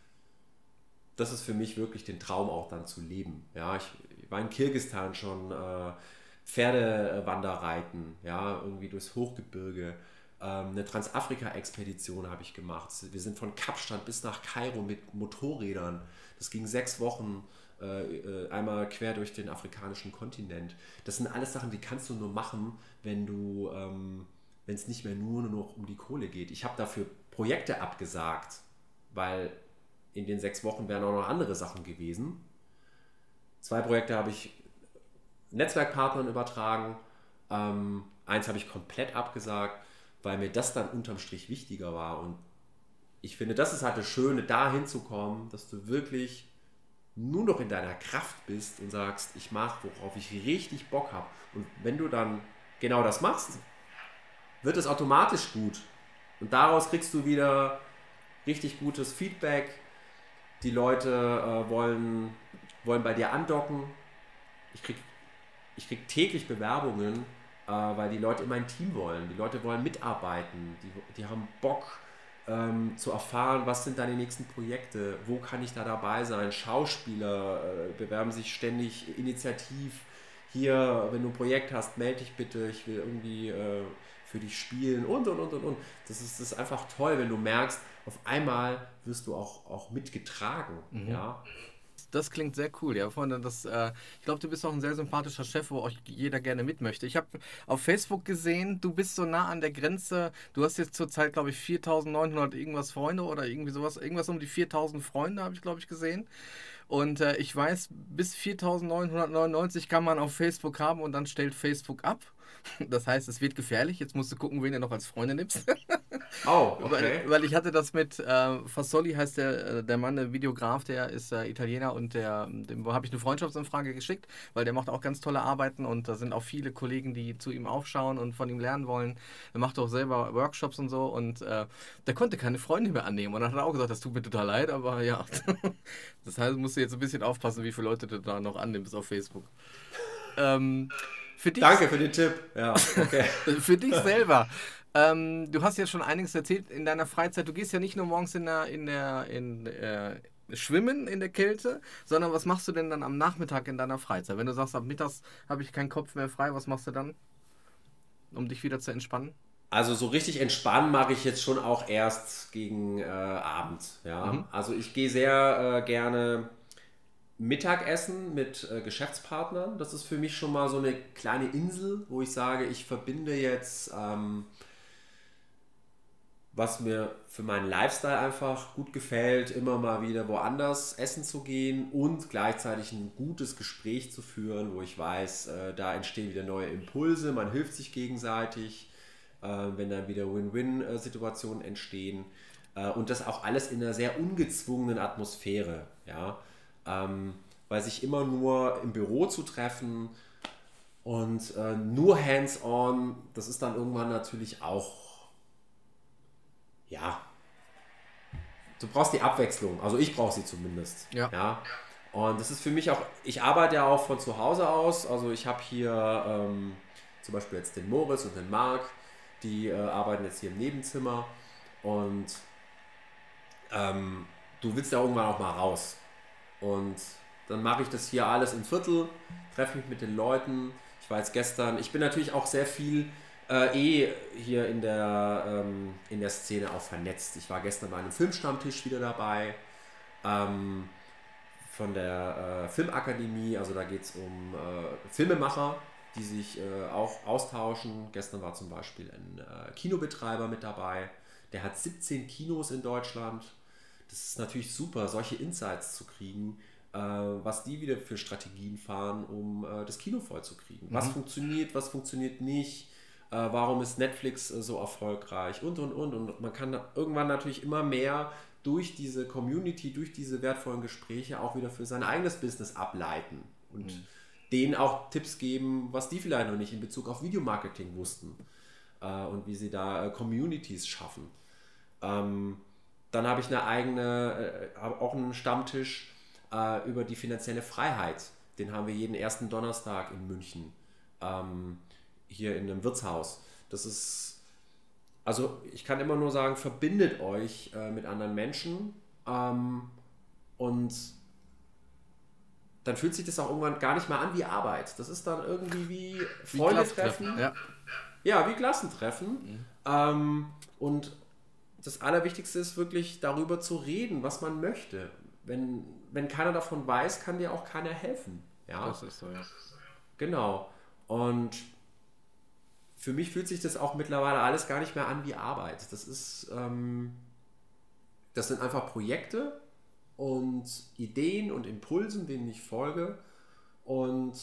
das ist für mich wirklich den Traum auch dann zu leben. Ja, ich, ich war in Kirgisistan schon äh, Pferdewanderreiten, ja, irgendwie durchs Hochgebirge. Ähm, eine Transafrika-Expedition habe ich gemacht. Wir sind von Kapstadt bis nach Kairo mit Motorrädern. Das ging sechs Wochen äh, einmal quer durch den afrikanischen Kontinent. Das sind alles Sachen, die kannst du nur machen, wenn du, ähm, wenn es nicht mehr nur, nur noch um die Kohle geht. Ich habe dafür Projekte abgesagt, weil in den sechs Wochen wären auch noch andere Sachen gewesen. Zwei Projekte habe ich Netzwerkpartnern übertragen. Ähm, eins habe ich komplett abgesagt, weil mir das dann unterm Strich wichtiger war. Und ich finde, das ist halt das Schöne, da hinzukommen, dass du wirklich nur noch in deiner Kraft bist und sagst, ich mache, worauf ich richtig Bock habe. Und wenn du dann genau das machst, wird es automatisch gut. Und daraus kriegst du wieder richtig gutes Feedback. Die Leute äh, wollen, wollen bei dir andocken. Ich krieg, ich krieg täglich Bewerbungen, äh, weil die Leute in mein Team wollen. Die Leute wollen mitarbeiten. Die, die haben Bock ähm, zu erfahren, was sind deine nächsten Projekte, wo kann ich da dabei sein. Schauspieler äh, bewerben sich ständig initiativ. Hier, wenn du ein Projekt hast, melde dich bitte. Ich will irgendwie äh, für dich spielen und und und und und. Das ist, das ist einfach toll, wenn du merkst, auf einmal wirst du auch, auch mitgetragen. Mhm. Ja? Das klingt sehr cool, ja, Freunde. Das, äh, ich glaube, du bist auch ein sehr sympathischer Chef, wo euch jeder gerne mit möchte. Ich habe auf Facebook gesehen, du bist so nah an der Grenze. Du hast jetzt zurzeit, glaube ich, viertausendneunhundert irgendwas Freunde oder irgendwie sowas. Irgendwas um die viertausend Freunde habe ich, glaube ich, gesehen. Und äh, ich weiß, bis viertausendneunhundertneunundneunzig kann man auf Facebook haben und dann stellt Facebook ab. Das heißt, es wird gefährlich. Jetzt musst du gucken, wen du noch als Freunde nimmst. Oh, okay. Weil, weil ich hatte das mit äh, Fasoli heißt der, äh, der Mann, der Videograf, der ist äh, Italiener und der, dem habe ich eine Freundschaftsanfrage geschickt, weil der macht auch ganz tolle Arbeiten und da sind auch viele Kollegen, die zu ihm aufschauen und von ihm lernen wollen. Er macht auch selber Workshops und so und äh, der konnte keine Freunde mehr annehmen und dann hat er auch gesagt, das tut mir total leid, aber ja. Das heißt, musst du jetzt ein bisschen aufpassen, wie viele Leute du da noch annimmst auf Facebook. Ähm, für dich, Danke für den Tipp. Ja, okay. für dich selber. Ähm, du hast ja schon einiges erzählt in deiner Freizeit. Du gehst ja nicht nur morgens in der, in der, in, äh, schwimmen in der Kälte, sondern was machst du denn dann am Nachmittag in deiner Freizeit? Wenn du sagst, ab mittags habe ich keinen Kopf mehr frei, was machst du dann, um dich wieder zu entspannen? Also so richtig entspannen mache ich jetzt schon auch erst gegen äh, Abend. Mhm. Ja? Also ich gehe sehr äh, gerne Mittagessen mit äh, Geschäftspartnern. Das ist für mich schon mal so eine kleine Insel, wo ich sage, ich verbinde jetzt, ähm, was mir für meinen Lifestyle einfach gut gefällt, immer mal wieder woanders essen zu gehen und gleichzeitig ein gutes Gespräch zu führen, wo ich weiß, äh, da entstehen wieder neue Impulse, man hilft sich gegenseitig, äh, wenn dann wieder Win-Win-Situationen entstehen, äh, und das auch alles in einer sehr ungezwungenen Atmosphäre, ja, ähm, weil sich immer nur im Büro zu treffen und äh, nur hands-on, das ist dann irgendwann natürlich auch, ja, du brauchst die Abwechslung, also ich brauche sie zumindest, Ja. ja, und das ist für mich auch, ich arbeite ja auch von zu Hause aus, also ich habe hier ähm, zum Beispiel jetzt den Moritz und den Marc, die äh, arbeiten jetzt hier im Nebenzimmer und ähm, du willst ja irgendwann auch mal raus. Und dann mache ich das hier alles im Viertel, treffe mich mit den Leuten. Ich war jetzt gestern, ich bin natürlich auch sehr viel äh, eh hier in der, ähm, in der Szene auch vernetzt. Ich war gestern bei einem Filmstammtisch wieder dabei, ähm, von der äh, Filmakademie. Also da geht es um äh, Filmemacher, die sich äh, auch austauschen. Gestern war zum Beispiel ein äh, Kinobetreiber mit dabei. Der hat siebzehn Kinos in Deutschland. Das ist natürlich super, solche Insights zu kriegen, äh, was die wieder für Strategien fahren, um äh, das Kino voll zu kriegen. Was Mhm. funktioniert, was funktioniert nicht, äh, warum ist Netflix äh, so erfolgreich und und und. Und man kann da irgendwann natürlich immer mehr durch diese Community, durch diese wertvollen Gespräche auch wieder für sein eigenes Business ableiten und Mhm. denen auch Tipps geben, was die vielleicht noch nicht in Bezug auf Videomarketing wussten, äh, und wie sie da äh, Communities schaffen. Ähm, Dann habe ich eine eigene, äh, auch einen Stammtisch äh, über die finanzielle Freiheit. Den haben wir jeden ersten Donnerstag in München, ähm, hier in einem Wirtshaus. Das ist, also ich kann immer nur sagen, verbindet euch äh, mit anderen Menschen, ähm, und dann fühlt sich das auch irgendwann gar nicht mehr an wie Arbeit. Das ist dann irgendwie wie Wie Freunde Klassentreffen, treffen. ja. Ja, wie Klassentreffen. Mhm. Ähm, und das Allerwichtigste ist wirklich darüber zu reden, was man möchte. Wenn, wenn keiner davon weiß, kann dir auch keiner helfen. Ja, Das ist so, ja. genau. Und für mich fühlt sich das auch mittlerweile alles gar nicht mehr an wie Arbeit. Das ist, ähm, das sind einfach Projekte und Ideen und Impulsen, denen ich folge. Und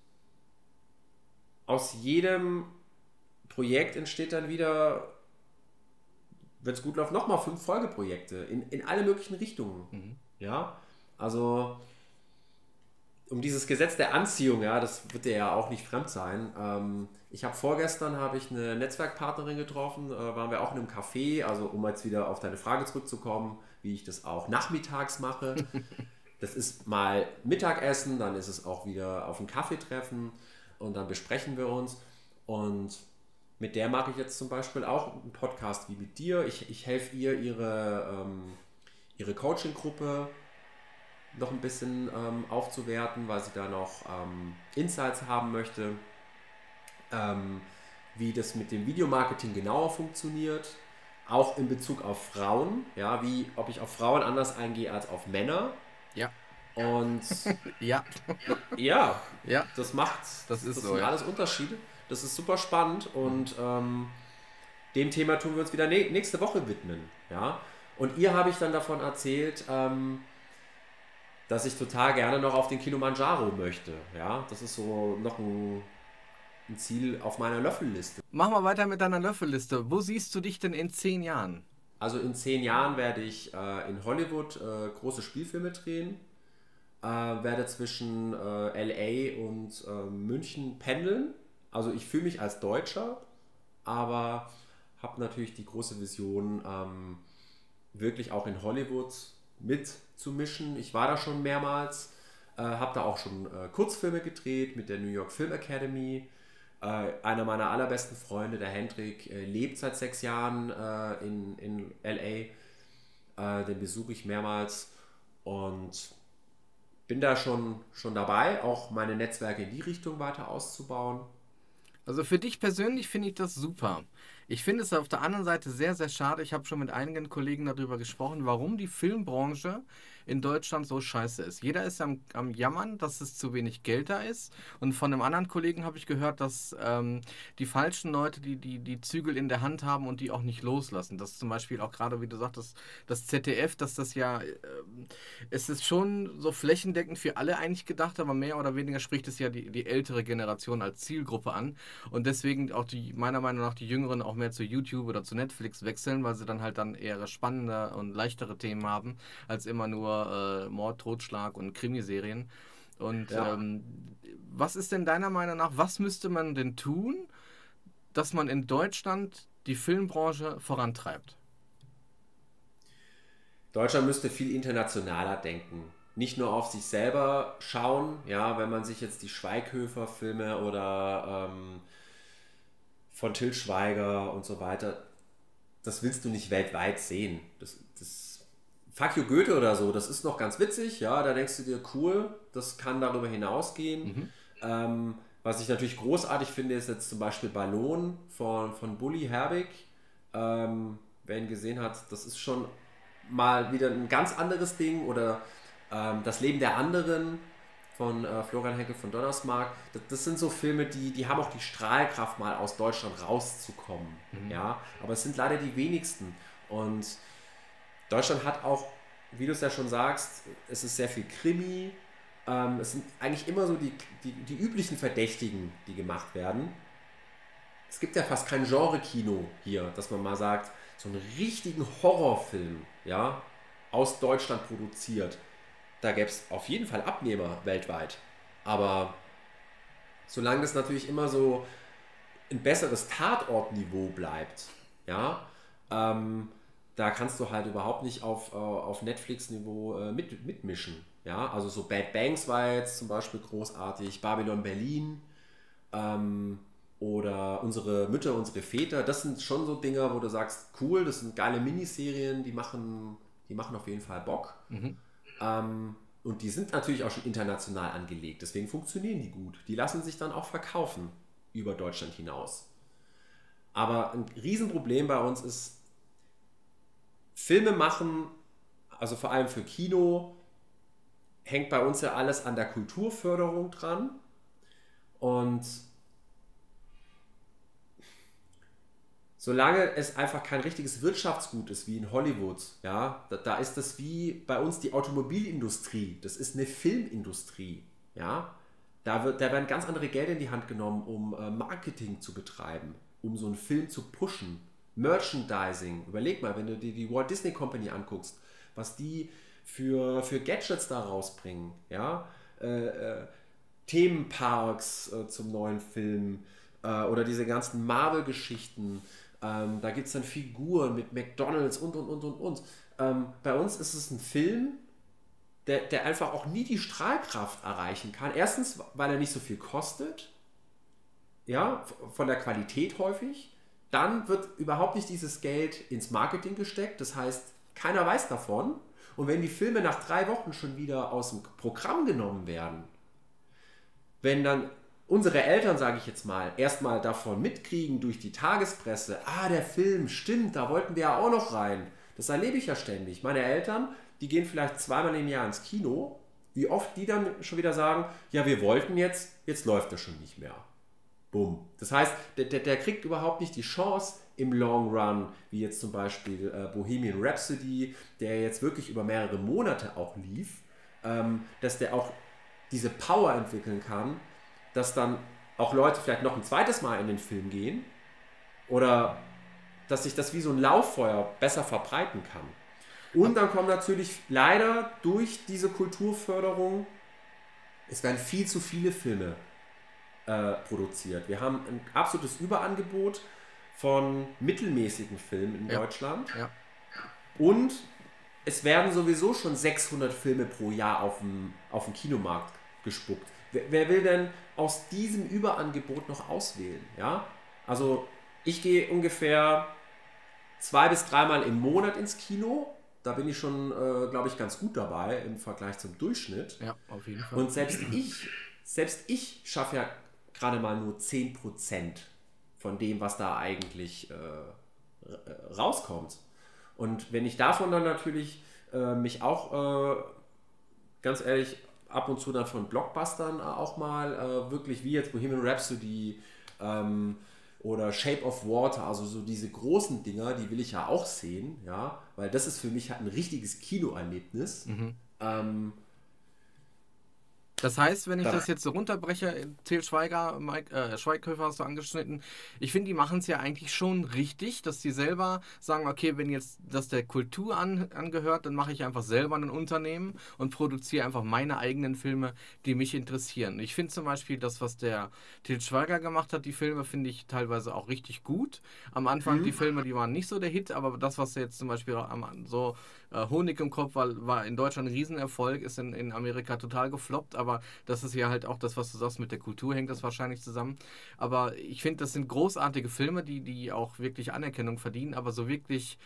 aus jedem Projekt entsteht dann wieder, wenn es gut läuft, nochmal fünf Folgeprojekte in, in alle möglichen Richtungen. Mhm. Ja, also um dieses Gesetz der Anziehung, ja, das wird dir ja auch nicht fremd sein. Ähm, ich habe vorgestern habe ich eine Netzwerkpartnerin getroffen, äh, waren wir auch in einem Café, also um jetzt wieder auf deine Frage zurückzukommen, wie ich das auch nachmittags mache. Das ist mal Mittagessen, dann ist es auch wieder auf einen Kaffee treffen und dann besprechen wir uns. Und mit der mache ich jetzt zum Beispiel auch einen Podcast wie mit dir. Ich, ich helfe ihr, ihre, ähm, ihre Coaching-Gruppe noch ein bisschen ähm, aufzuwerten, weil sie da noch ähm, Insights haben möchte, ähm, wie das mit dem Videomarketing genauer funktioniert, auch in Bezug auf Frauen, ja, wie ob ich auf Frauen anders eingehe als auf Männer. Ja. Und Ja. ja, Ja. das macht, Das ist das so, sind ja. alles Unterschiede. Das ist super spannend und ähm, dem Thema tun wir uns wieder ne- nächste Woche widmen. Ja? Und ihr habe ich dann davon erzählt, ähm, dass ich total gerne noch auf den Kilimanjaro möchte. Ja? Das ist so noch ein ein Ziel auf meiner Löffelliste. Mach mal weiter mit deiner Löffelliste. Wo siehst du dich denn in zehn Jahren? Also in zehn Jahren werde ich äh, in Hollywood äh, große Spielfilme drehen, äh, werde zwischen äh, L A und äh, München pendeln. Also ich fühle mich als Deutscher, aber habe natürlich die große Vision, ähm, wirklich auch in Hollywood mitzumischen. Ich war da schon mehrmals, äh, habe da auch schon äh, Kurzfilme gedreht mit der New York Film Academy. Äh, einer meiner allerbesten Freunde, der Hendrik, äh, lebt seit sechs Jahren äh, in, in L A. Äh, den besuche ich mehrmals und bin da schon, schon dabei, auch meine Netzwerke in die Richtung weiter auszubauen. Also für dich persönlich finde ich das super. Ich finde es auf der anderen Seite sehr, sehr schade. Ich habe schon mit einigen Kollegen darüber gesprochen, warum die Filmbranche in Deutschland so scheiße ist. Jeder ist am, am Jammern, dass es zu wenig Geld da ist. Und von einem anderen Kollegen habe ich gehört, dass ähm, die falschen Leute, die, die die Zügel in der Hand haben und die auch nicht loslassen. Das zum Beispiel auch gerade, wie du sagtest, das Z D F, dass das ja, ähm, es ist schon so flächendeckend für alle eigentlich gedacht, aber mehr oder weniger spricht es ja die, die ältere Generation als Zielgruppe an. Und deswegen auch die, meiner Meinung nach, die Jüngeren auch mehr zu YouTube oder zu Netflix wechseln, weil sie dann halt dann eher spannende und leichtere Themen haben, als immer nur äh, Mord, Totschlag und Krimiserien. Und Ja. ähm, was ist denn deiner Meinung nach, was müsste man denn tun, dass man in Deutschland die Filmbranche vorantreibt? Deutschland müsste viel internationaler denken. Nicht nur auf sich selber schauen, ja, wenn man sich jetzt die Schweighöfer-Filme oder ähm, von Til Schweiger und so weiter, das willst du nicht weltweit sehen. Das, das Fuck you Goethe oder so, das ist noch ganz witzig, ja, da denkst du dir, cool, das kann darüber hinausgehen. Mhm. Ähm, was ich natürlich großartig finde, ist jetzt zum Beispiel Ballon von, von Bully Herbig. Ähm, wer ihn gesehen hat, das ist schon mal wieder ein ganz anderes Ding. Oder ähm, Das Leben der anderen von äh, Florian Henkel von Donnersmarck. Das, das sind so Filme, die, die haben auch die Strahlkraft, mal aus Deutschland rauszukommen. Mhm. Ja? Aber es sind leider die wenigsten. Und Deutschland hat auch, wie du es ja schon sagst, es ist sehr viel Krimi. Ähm, es sind eigentlich immer so die, die, die üblichen Verdächtigen, die gemacht werden. Es gibt ja fast kein Genre-Kino hier, dass man mal sagt, so einen richtigen Horrorfilm, ja, aus Deutschland produziert. Da gäbe es auf jeden Fall Abnehmer weltweit. Aber solange das natürlich immer so ein besseres Tatortniveau bleibt, ja, ähm, da kannst du halt überhaupt nicht auf, äh, auf Netflix-Niveau äh, mit, mitmischen. Ja, also so Bad Banks war jetzt zum Beispiel großartig, Babylon Berlin ähm, oder Unsere Mütter, unsere Väter, das sind schon so Dinger, wo du sagst, cool, das sind geile Miniserien, die machen, die machen auf jeden Fall Bock. Mhm. Ähm, und die sind natürlich auch schon international angelegt, deswegen funktionieren die gut. Die lassen sich dann auch verkaufen über Deutschland hinaus. Aber ein Riesenproblem bei uns ist, Filme machen, also vor allem für Kino, hängt bei uns ja alles an der Kulturförderung dran. Und solange es einfach kein richtiges Wirtschaftsgut ist, wie in Hollywood, ja, da, da ist das wie bei uns die Automobilindustrie. Das ist eine Filmindustrie. Ja. Da, wird, da werden ganz andere Gelder in die Hand genommen, um äh, Marketing zu betreiben, um so einen Film zu pushen. Merchandising. Überleg mal, wenn du dir die Walt Disney Company anguckst, was die für, für Gadgets da rausbringen. Ja? Äh, äh, Themenparks äh, zum neuen Film äh, oder diese ganzen Marvel-Geschichten. Ähm, da gibt es dann Figuren mit McDonalds und und und und und. Ähm, bei uns ist es ein Film, der, der einfach auch nie die Strahlkraft erreichen kann. Erstens, weil er nicht so viel kostet. Ja, von der Qualität häufig. Dann wird überhaupt nicht dieses Geld ins Marketing gesteckt. Das heißt, keiner weiß davon. Und wenn die Filme nach drei Wochen schon wieder aus dem Programm genommen werden, wenn dann unsere Eltern, sage ich jetzt mal, erstmal davon mitkriegen durch die Tagespresse, ah, der Film, stimmt, da wollten wir ja auch noch rein. Das erlebe ich ja ständig. Meine Eltern, die gehen vielleicht zweimal im Jahr ins Kino. Wie oft die dann schon wieder sagen, ja, wir wollten jetzt, jetzt läuft das schon nicht mehr. Bumm. Das heißt, der, der, der kriegt überhaupt nicht die Chance im Long Run, wie jetzt zum Beispiel äh, Bohemian Rhapsody, der jetzt wirklich über mehrere Monate auch lief, ähm, dass der auch diese Power entwickeln kann, dass dann auch Leute vielleicht noch ein zweites Mal in den Film gehen oder dass sich das wie so ein Lauffeuer besser verbreiten kann. Und dann kommt natürlich leider durch diese Kulturförderung, es werden viel zu viele Filme äh, produziert. Wir haben ein absolutes Überangebot von mittelmäßigen Filmen in ja. Deutschland. Ja. Und es werden sowieso schon sechshundert Filme pro Jahr auf dem, auf dem Kinomarkt gespuckt. Wer, wer will denn aus diesem Überangebot noch auswählen? Ja? Also ich gehe ungefähr zwei bis dreimal im Monat ins Kino. Da bin ich schon, äh, glaube ich, ganz gut dabei im Vergleich zum Durchschnitt. Ja, auf jeden Fall. Und selbst ich, selbst ich schaffe ja gerade mal nur zehn Prozent von dem, was da eigentlich äh, rauskommt. Und wenn ich davon dann natürlich äh, mich auch, äh, ganz ehrlich, ab und zu dann von Blockbustern auch mal äh, wirklich wie jetzt Bohemian Rhapsody ähm, oder Shape of Water, also so diese großen Dinger, die will ich ja auch sehen, ja, weil das ist für mich halt ein richtiges Kinoerlebnis. Mhm. Ähm, Das heißt, wenn ich Da- das jetzt so runterbreche, Til Schweiger, Mike, äh, Schweighöfer hast du angeschnitten, ich finde, die machen es ja eigentlich schon richtig, dass die selber sagen, okay, wenn jetzt das der Kultur an, angehört, dann mache ich einfach selber ein Unternehmen und produziere einfach meine eigenen Filme, die mich interessieren. Ich finde zum Beispiel das, was der Til Schweiger gemacht hat, die Filme finde ich teilweise auch richtig gut. Am Anfang Mhm. die Filme, die waren nicht so der Hit, aber das, was jetzt zum Beispiel am, so äh, Honig im Kopf war, war in Deutschland ein Riesenerfolg, ist in, in Amerika total gefloppt, aber das ist ja halt auch das, was du sagst, mit der Kultur hängt das wahrscheinlich zusammen. Aber ich finde, das sind großartige Filme, die, die auch wirklich Anerkennung verdienen, aber so wirklich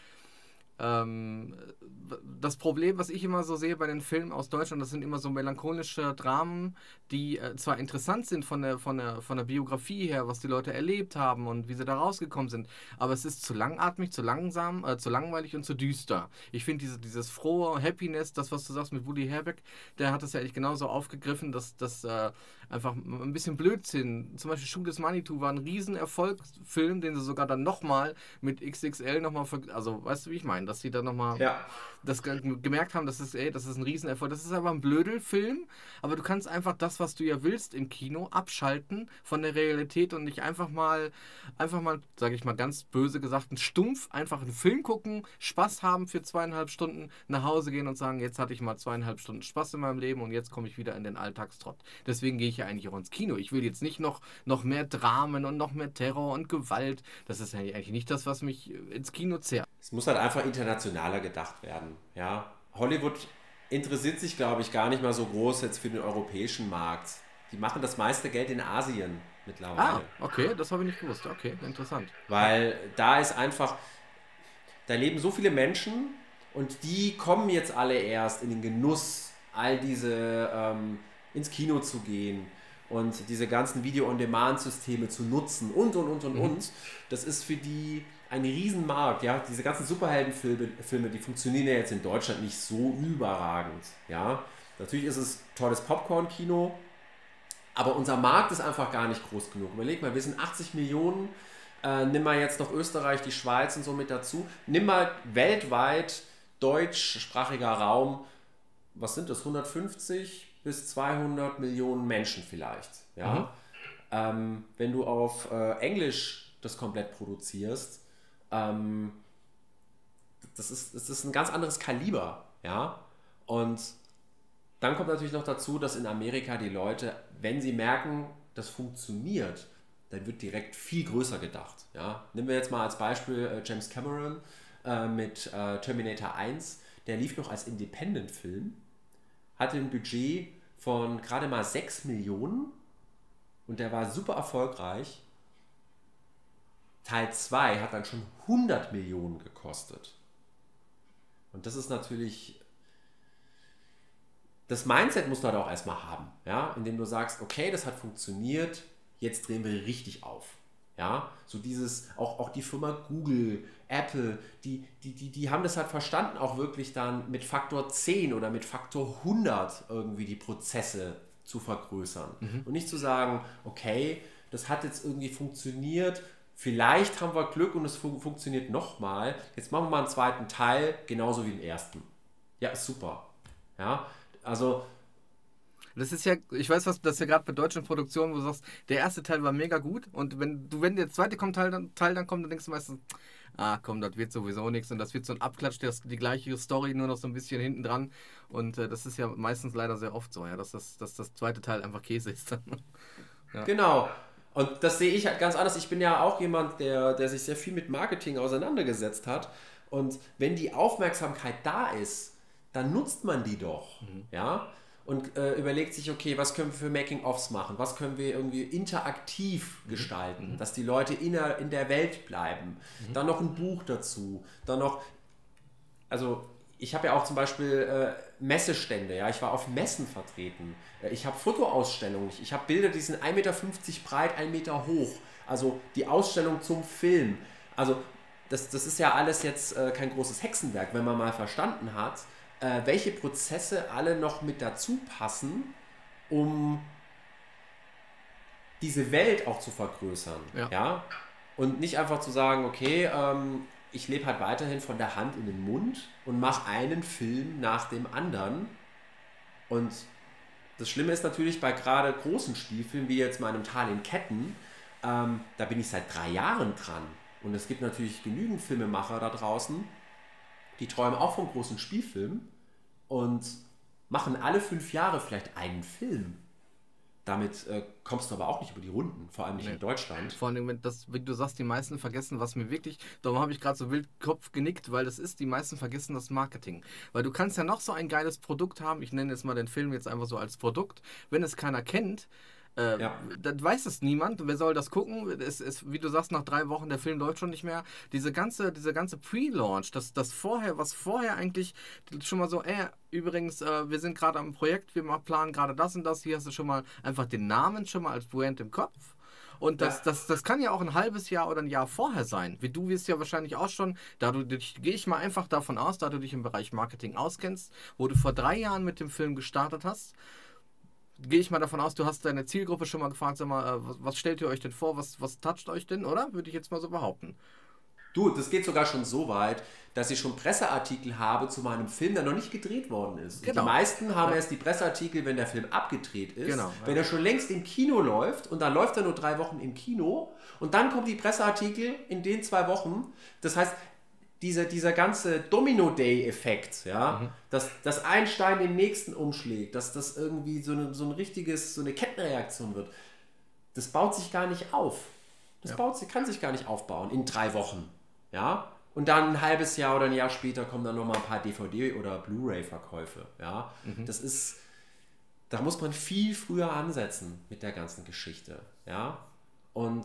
ähm, das Problem, was ich immer so sehe bei den Filmen aus Deutschland, das sind immer so melancholische Dramen, die äh, zwar interessant sind von der, von, der, von der Biografie her, was die Leute erlebt haben und wie sie da rausgekommen sind, aber es ist zu langatmig, zu langsam, äh, zu langweilig und zu düster. Ich finde diese, dieses frohe Happiness, das, was du sagst mit Woody Herbeck, der hat das ja eigentlich genauso aufgegriffen, dass das äh, einfach ein bisschen Blödsinn, zum Beispiel Schuh des Manitou war ein Riesenerfolgsfilm, den sie sogar dann nochmal mit X X L nochmal, also weißt du, wie ich meine, dass sie dann nochmal ja. das ge- gemerkt haben, das ist, ey, das ist ein Riesenerfolg. Das ist aber ein Blödelfilm, aber du kannst einfach das, was du ja willst im Kino, abschalten von der Realität und nicht einfach mal, einfach mal, sage ich mal ganz böse gesagt, einen Stumpf, einfach einen Film gucken, Spaß haben für zweieinhalb Stunden, nach Hause gehen und sagen, jetzt hatte ich mal zweieinhalb Stunden Spaß in meinem Leben und jetzt komme ich wieder in den Alltagstrott. Deswegen gehe ich ja eigentlich auch ins Kino. Ich will jetzt nicht noch, noch mehr Dramen und noch mehr Terror und Gewalt. Das ist ja eigentlich nicht das, was mich ins Kino zerrt. Es muss halt einfach internationaler gedacht werden. Ja? Hollywood interessiert sich, glaube ich, gar nicht mal so groß jetzt für den europäischen Markt. Die machen das meiste Geld in Asien mittlerweile. Ah, okay, das habe ich nicht gewusst. Okay, interessant. Weil da ist einfach, da leben so viele Menschen und die kommen jetzt alle erst in den Genuss, all diese ähm, ins Kino zu gehen und diese ganzen Video-on-Demand-Systeme zu nutzen und und und und Mhm. und. Das ist für die ein Riesenmarkt, ja, diese ganzen Superheldenfilme, Filme, die funktionieren ja jetzt in Deutschland nicht so überragend, ja. Natürlich ist es tolles Popcorn-Kino, aber unser Markt ist einfach gar nicht groß genug. Überleg mal, wir sind achtzig Millionen, äh, nimm mal jetzt noch Österreich, die Schweiz und so mit dazu, nimm mal weltweit deutschsprachiger Raum, was sind das, hundertfünfzig bis zweihundert Millionen Menschen vielleicht, ja. Mhm. Ähm, wenn du auf äh, Englisch das komplett produzierst, ähm, das ist, das ist ein ganz anderes Kaliber, ja. Und dann kommt natürlich noch dazu, dass in Amerika die Leute, wenn sie merken, das funktioniert, dann wird direkt viel größer gedacht. Ja? Nehmen wir jetzt mal als Beispiel äh, James Cameron äh, mit äh, Terminator eins. Der lief noch als Independent-Film, hatte ein Budget von gerade mal sechs Millionen und der war super erfolgreich. Teil zwei hat dann schon hundert Millionen gekostet. Und das ist natürlich... Das Mindset musst du halt auch erstmal haben, ja, indem du sagst, okay, das hat funktioniert, jetzt drehen wir richtig auf. Ja, so dieses, auch, auch die Firma Google, Apple, die, die, die, die haben das halt verstanden, auch wirklich dann mit Faktor zehn oder mit Faktor hundert irgendwie die Prozesse zu vergrößern. Mhm. Und nicht zu sagen, okay, das hat jetzt irgendwie funktioniert, vielleicht haben wir Glück und es fun- funktioniert nochmal, jetzt machen wir mal einen zweiten Teil, genauso wie den ersten. Ja, ist super. Ja, also das ist ja, ich weiß, was das ja gerade bei deutschen Produktionen, wo du sagst, der erste Teil war mega gut und wenn du, wenn der zweite kommt, Teil, dann, Teil dann kommt, dann denkst du meistens, ah komm, das wird sowieso nichts und das wird so ein Abklatsch, das die gleiche Story, nur noch so ein bisschen hinten dran und äh, das ist ja meistens leider sehr oft so, ja, dass das, dass das zweite Teil einfach Käse ist dann. Ja. Genau. Und das sehe ich halt ganz anders. Ich bin ja auch jemand, der, der sich sehr viel mit Marketing auseinandergesetzt hat. Und wenn die Aufmerksamkeit da ist, dann nutzt man die doch. Mhm. Ja? Und äh, überlegt sich, okay, was können wir für Making-ofs machen? Was können wir irgendwie interaktiv mhm. gestalten, mhm. dass die Leute in der, in der Welt bleiben. Mhm. Dann noch ein Buch dazu. Dann noch, also ich habe ja auch zum Beispiel äh, Messestände, ja, ich war auf Messen vertreten. Ich habe Fotoausstellungen, ich habe Bilder, die sind ein Meter fünfzig breit, ein Meter hoch. Also die Ausstellung zum Film. Also das, das ist ja alles jetzt äh, kein großes Hexenwerk, wenn man mal verstanden hat, äh, welche Prozesse alle noch mit dazu passen, um diese Welt auch zu vergrößern. Ja. Ja? Und nicht einfach zu sagen, okay, ähm, ich lebe halt weiterhin von der Hand in den Mund und mache einen Film nach dem anderen. Und das Schlimme ist natürlich bei gerade großen Spielfilmen, wie jetzt meinem Tal in Ketten, ähm, da bin ich seit drei Jahren dran. Und es gibt natürlich genügend Filmemacher da draußen, die träumen auch von großen Spielfilmen und machen alle fünf Jahre vielleicht einen Film. Damit äh, kommst du aber auch nicht über die Runden, vor allem nicht nee. in Deutschland. Vor allem, wenn das, wie du sagst, die meisten vergessen, was mir wirklich, darum habe ich gerade so wildkopf genickt, weil das ist, die meisten vergessen das Marketing. Weil du kannst ja noch so ein geiles Produkt haben, ich nenne jetzt mal den Film jetzt einfach so als Produkt, wenn es keiner kennt, Äh, ja. dann weiß es niemand. Wer soll das gucken? Es ist, wie du sagst, nach drei Wochen, der Film läuft schon nicht mehr. Diese ganze, diese ganze Pre-Launch, das, das vorher, was vorher eigentlich schon mal so, ey, übrigens, äh, wir sind gerade am Projekt, wir planen gerade das und das, hier hast du schon mal einfach den Namen schon mal als Brand im Kopf. Und das, ja. das, das kann ja auch ein halbes Jahr oder ein Jahr vorher sein. Wie du wirst ja wahrscheinlich auch schon, da du dich, gehe ich mal einfach davon aus, da du dich im Bereich Marketing auskennst, wo du vor drei Jahren mit dem Film gestartet hast, gehe ich mal davon aus, du hast deine Zielgruppe schon mal gefragt, sag mal, was, was stellt ihr euch denn vor, was, was toucht euch denn, oder? Würde ich jetzt mal so behaupten. Du, das geht sogar schon so weit, dass ich schon Presseartikel habe zu meinem Film, der noch nicht gedreht worden ist. Genau. Die meisten haben ja. erst die Presseartikel, wenn der Film abgedreht ist, genau, ja. wenn er schon längst im Kino läuft und dann läuft er nur drei Wochen im Kino und dann kommen die Presseartikel in den zwei Wochen. Das heißt, Dieser, dieser ganze Domino-Day-Effekt, ja, mhm. dass, dass ein Stein den nächsten umschlägt, dass das irgendwie so, eine, so ein richtiges, so eine Kettenreaktion wird, das baut sich gar nicht auf. Das ja. baut sich, kann sich gar nicht aufbauen in drei Wochen. Ja? Und dann ein halbes Jahr oder ein Jahr später kommen dann nochmal ein paar D V D- oder Blu-ray-Verkäufe. Ja? Mhm. Das ist, da muss man viel früher ansetzen mit der ganzen Geschichte. Ja? Und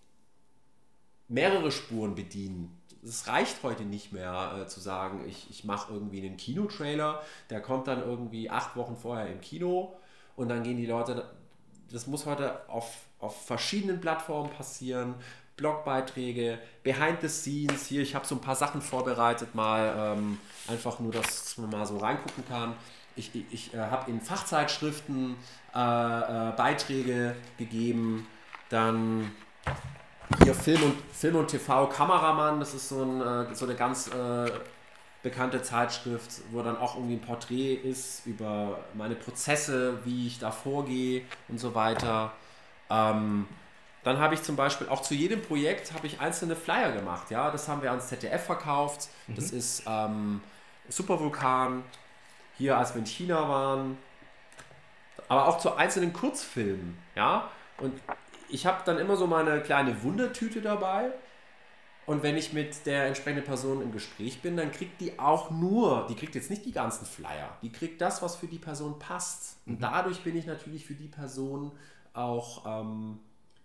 mehrere Spuren bedienen. Es reicht heute nicht mehr äh, zu sagen, ich, ich mache irgendwie einen Kinotrailer, der kommt dann irgendwie acht Wochen vorher im Kino und dann gehen die Leute, das muss heute auf, auf verschiedenen Plattformen passieren, Blogbeiträge, Behind the Scenes, hier, ich habe so ein paar Sachen vorbereitet mal, ähm, einfach nur, dass man mal so reingucken kann. Ich, ich, ich äh, habe in Fachzeitschriften äh, äh, Beiträge gegeben, dann hier Film und, Film und T V Kameramann, das ist so, ein, äh, so eine ganz äh, bekannte Zeitschrift, wo dann auch irgendwie ein Porträt ist über meine Prozesse, wie ich da vorgehe und so weiter. Ähm, dann habe ich zum Beispiel auch zu jedem Projekt habe ich einzelne Flyer gemacht. Ja? Das haben wir ans Z D F verkauft. Mhm. Das ist ähm, Supervulkan, hier als wir in China waren. Aber auch zu einzelnen Kurzfilmen. Ja? Und ich habe dann immer so meine kleine Wundertüte dabei und wenn ich mit der entsprechenden Person im Gespräch bin, dann kriegt die auch nur, die kriegt jetzt nicht die ganzen Flyer, die kriegt das, was für die Person passt. Und dadurch bin ich natürlich für die Person auch ähm,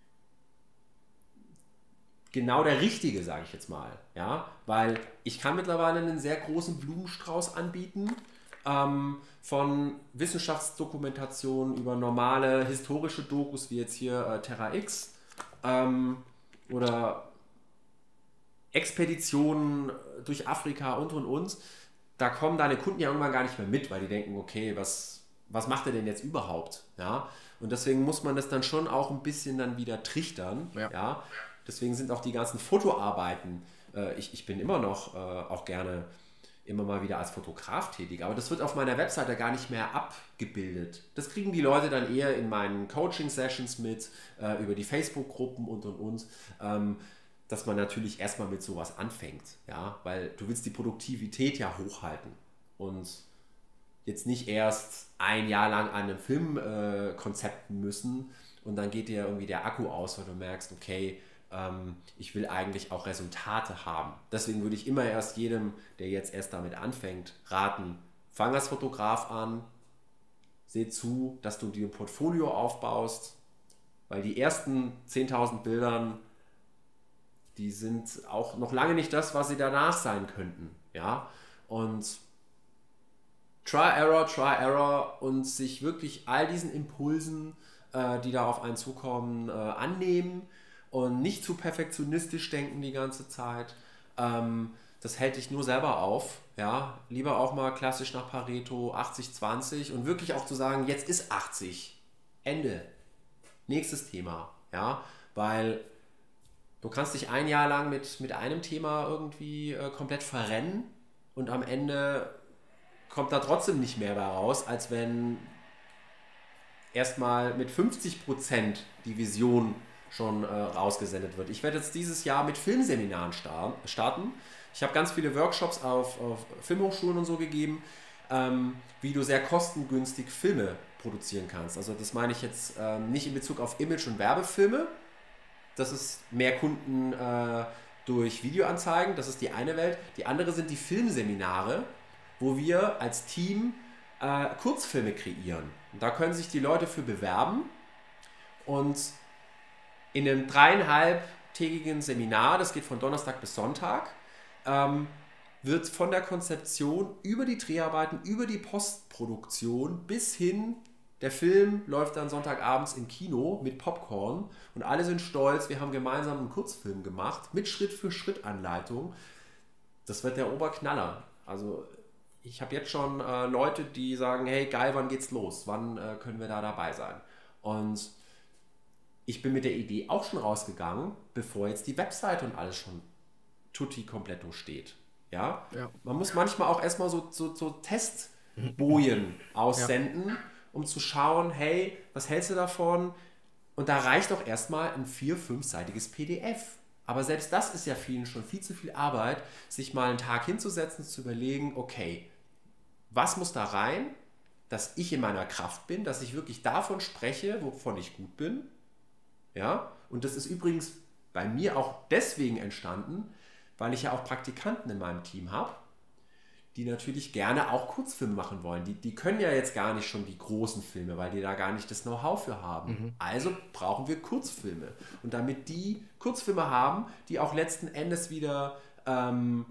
genau der Richtige, sage ich jetzt mal. Ja? Weil ich kann mittlerweile einen sehr großen Blumenstrauß anbieten, Ähm, von Wissenschaftsdokumentationen über normale historische Dokus, wie jetzt hier äh, Terra X, ähm, oder Expeditionen durch Afrika und und und. Da kommen deine Kunden ja irgendwann gar nicht mehr mit, weil die denken, okay, was, was macht er denn jetzt überhaupt? Ja? Und deswegen muss man das dann schon auch ein bisschen dann wieder trichtern. Ja. Ja? Deswegen sind auch die ganzen Fotoarbeiten, äh, ich, ich bin immer noch äh, auch gerne immer mal wieder als Fotograf tätig. Aber das wird auf meiner Webseite gar nicht mehr abgebildet. Das kriegen die Leute dann eher in meinen Coaching-Sessions mit, äh, über die Facebook-Gruppen und und und. Ähm, dass man natürlich erstmal mit sowas anfängt. Ja? Weil du willst die Produktivität ja hochhalten. Und jetzt nicht erst ein Jahr lang an einem Filmkonzept äh, müssen und dann geht dir irgendwie der Akku aus, weil du merkst, okay, ähm, ich will eigentlich auch Resultate haben. Deswegen würde ich immer erst jedem, der jetzt erst damit anfängt, raten, fang als Fotograf an, seh zu, dass du dir ein Portfolio aufbaust, weil die ersten zehntausend Bildern, die sind auch noch lange nicht das, was sie danach sein könnten. Ja? Und Try, Error, Try, Error und sich wirklich all diesen Impulsen, äh, die da auf einen zukommen, äh, annehmen und nicht zu perfektionistisch denken die ganze Zeit. Ähm, das hält dich nur selber auf. Ja? Lieber auch mal klassisch nach Pareto achtzig zwanzig und wirklich auch zu sagen, jetzt ist achtzig. Ende. Nächstes Thema. Ja? Weil du kannst dich ein Jahr lang mit, mit einem Thema irgendwie äh, komplett verrennen und am Ende kommt da trotzdem nicht mehr bei raus, als wenn erstmal mit fünfzig Prozent die Vision schon äh, rausgesendet wird. Ich werde jetzt dieses Jahr mit Filmseminaren star- starten. Ich habe ganz viele Workshops auf, auf Filmhochschulen und so gegeben, ähm, wie du sehr kostengünstig Filme produzieren kannst. Also das meine ich jetzt ähm, nicht in Bezug auf Image- und Werbefilme. Das ist mehr Kunden äh, durch Videoanzeigen, das ist die eine Welt. Die andere sind die Filmseminare, wo wir als Team äh, Kurzfilme kreieren. Und da können sich die Leute für bewerben und in einem dreieinhalbtägigen Seminar, das geht von Donnerstag bis Sonntag, ähm, wird von der Konzeption über die Dreharbeiten, über die Postproduktion bis hin, der Film läuft dann Sonntagabends im Kino mit Popcorn und alle sind stolz, wir haben gemeinsam einen Kurzfilm gemacht mit Schritt-für-Schritt-Anleitung. Das wird der Oberknaller. Also ich habe jetzt schon äh, Leute, die sagen, hey geil, wann geht's los? Wann äh, können wir da dabei sein? Und ich bin mit der Idee auch schon rausgegangen, bevor jetzt die Webseite und alles schon tutti completo steht. Ja? Ja. Man muss manchmal auch erstmal so, so, so Testbojen aussenden, ja, um zu schauen, hey, was hältst du davon? Und da reicht doch erstmal ein vier-, fünfseitiges P D F. Aber selbst das ist ja vielen schon viel zu viel Arbeit, sich mal einen Tag hinzusetzen, zu überlegen, okay, was muss da rein, dass ich in meiner Kraft bin, dass ich wirklich davon spreche, wovon ich gut bin. Ja? Und das ist übrigens bei mir auch deswegen entstanden, weil ich ja auch Praktikanten in meinem Team habe, die natürlich gerne auch Kurzfilme machen wollen. Die, die können ja jetzt gar nicht schon die großen Filme, weil die da gar nicht das Know-how für haben. Mhm. Also brauchen wir Kurzfilme. Und damit die Kurzfilme haben, die auch letzten Endes wieder ähm,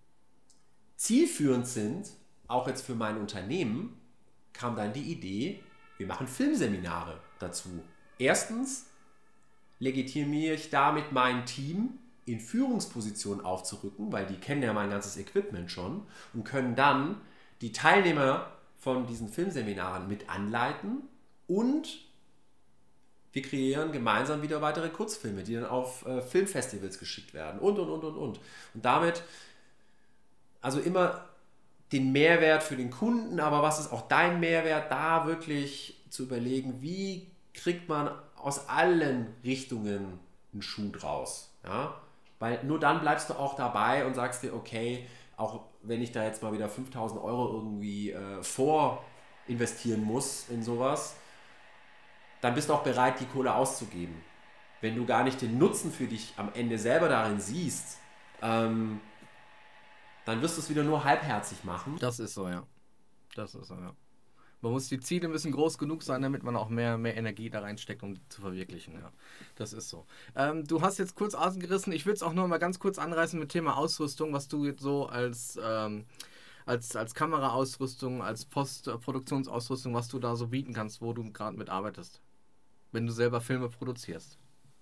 zielführend sind, auch jetzt für mein Unternehmen, kam dann die Idee, wir machen Filmseminare dazu. Erstens legitimiere ich damit mein Team in Führungspositionen aufzurücken, weil die kennen ja mein ganzes Equipment schon und können dann die Teilnehmer von diesen Filmseminaren mit anleiten und wir kreieren gemeinsam wieder weitere Kurzfilme, die dann auf äh, Filmfestivals geschickt werden und und und und und. Und damit also immer den Mehrwert für den Kunden, aber was ist auch dein Mehrwert, da wirklich zu überlegen, wie kriegt man aus allen Richtungen einen Schuh draus. Ja? Weil nur dann bleibst du auch dabei und sagst dir, okay, auch wenn ich da jetzt mal wieder fünftausend Euro irgendwie äh, vor investieren muss in sowas, dann bist du auch bereit, die Kohle auszugeben. Wenn du gar nicht den Nutzen für dich am Ende selber darin siehst, ähm, dann wirst du es wieder nur halbherzig machen. Das ist so, ja. Das ist so, ja. Man muss, die Ziele müssen groß genug sein, damit man auch mehr, mehr Energie da reinsteckt, um die zu verwirklichen. Ja, das ist so. Ähm, du hast jetzt kurz ausgerissen, ich würde es auch noch mal ganz kurz anreißen mit Thema Ausrüstung, was du jetzt so als, ähm, als, als Kameraausrüstung, als Postproduktionsausrüstung, was du da so bieten kannst, wo du gerade mit arbeitest, wenn du selber Filme produzierst.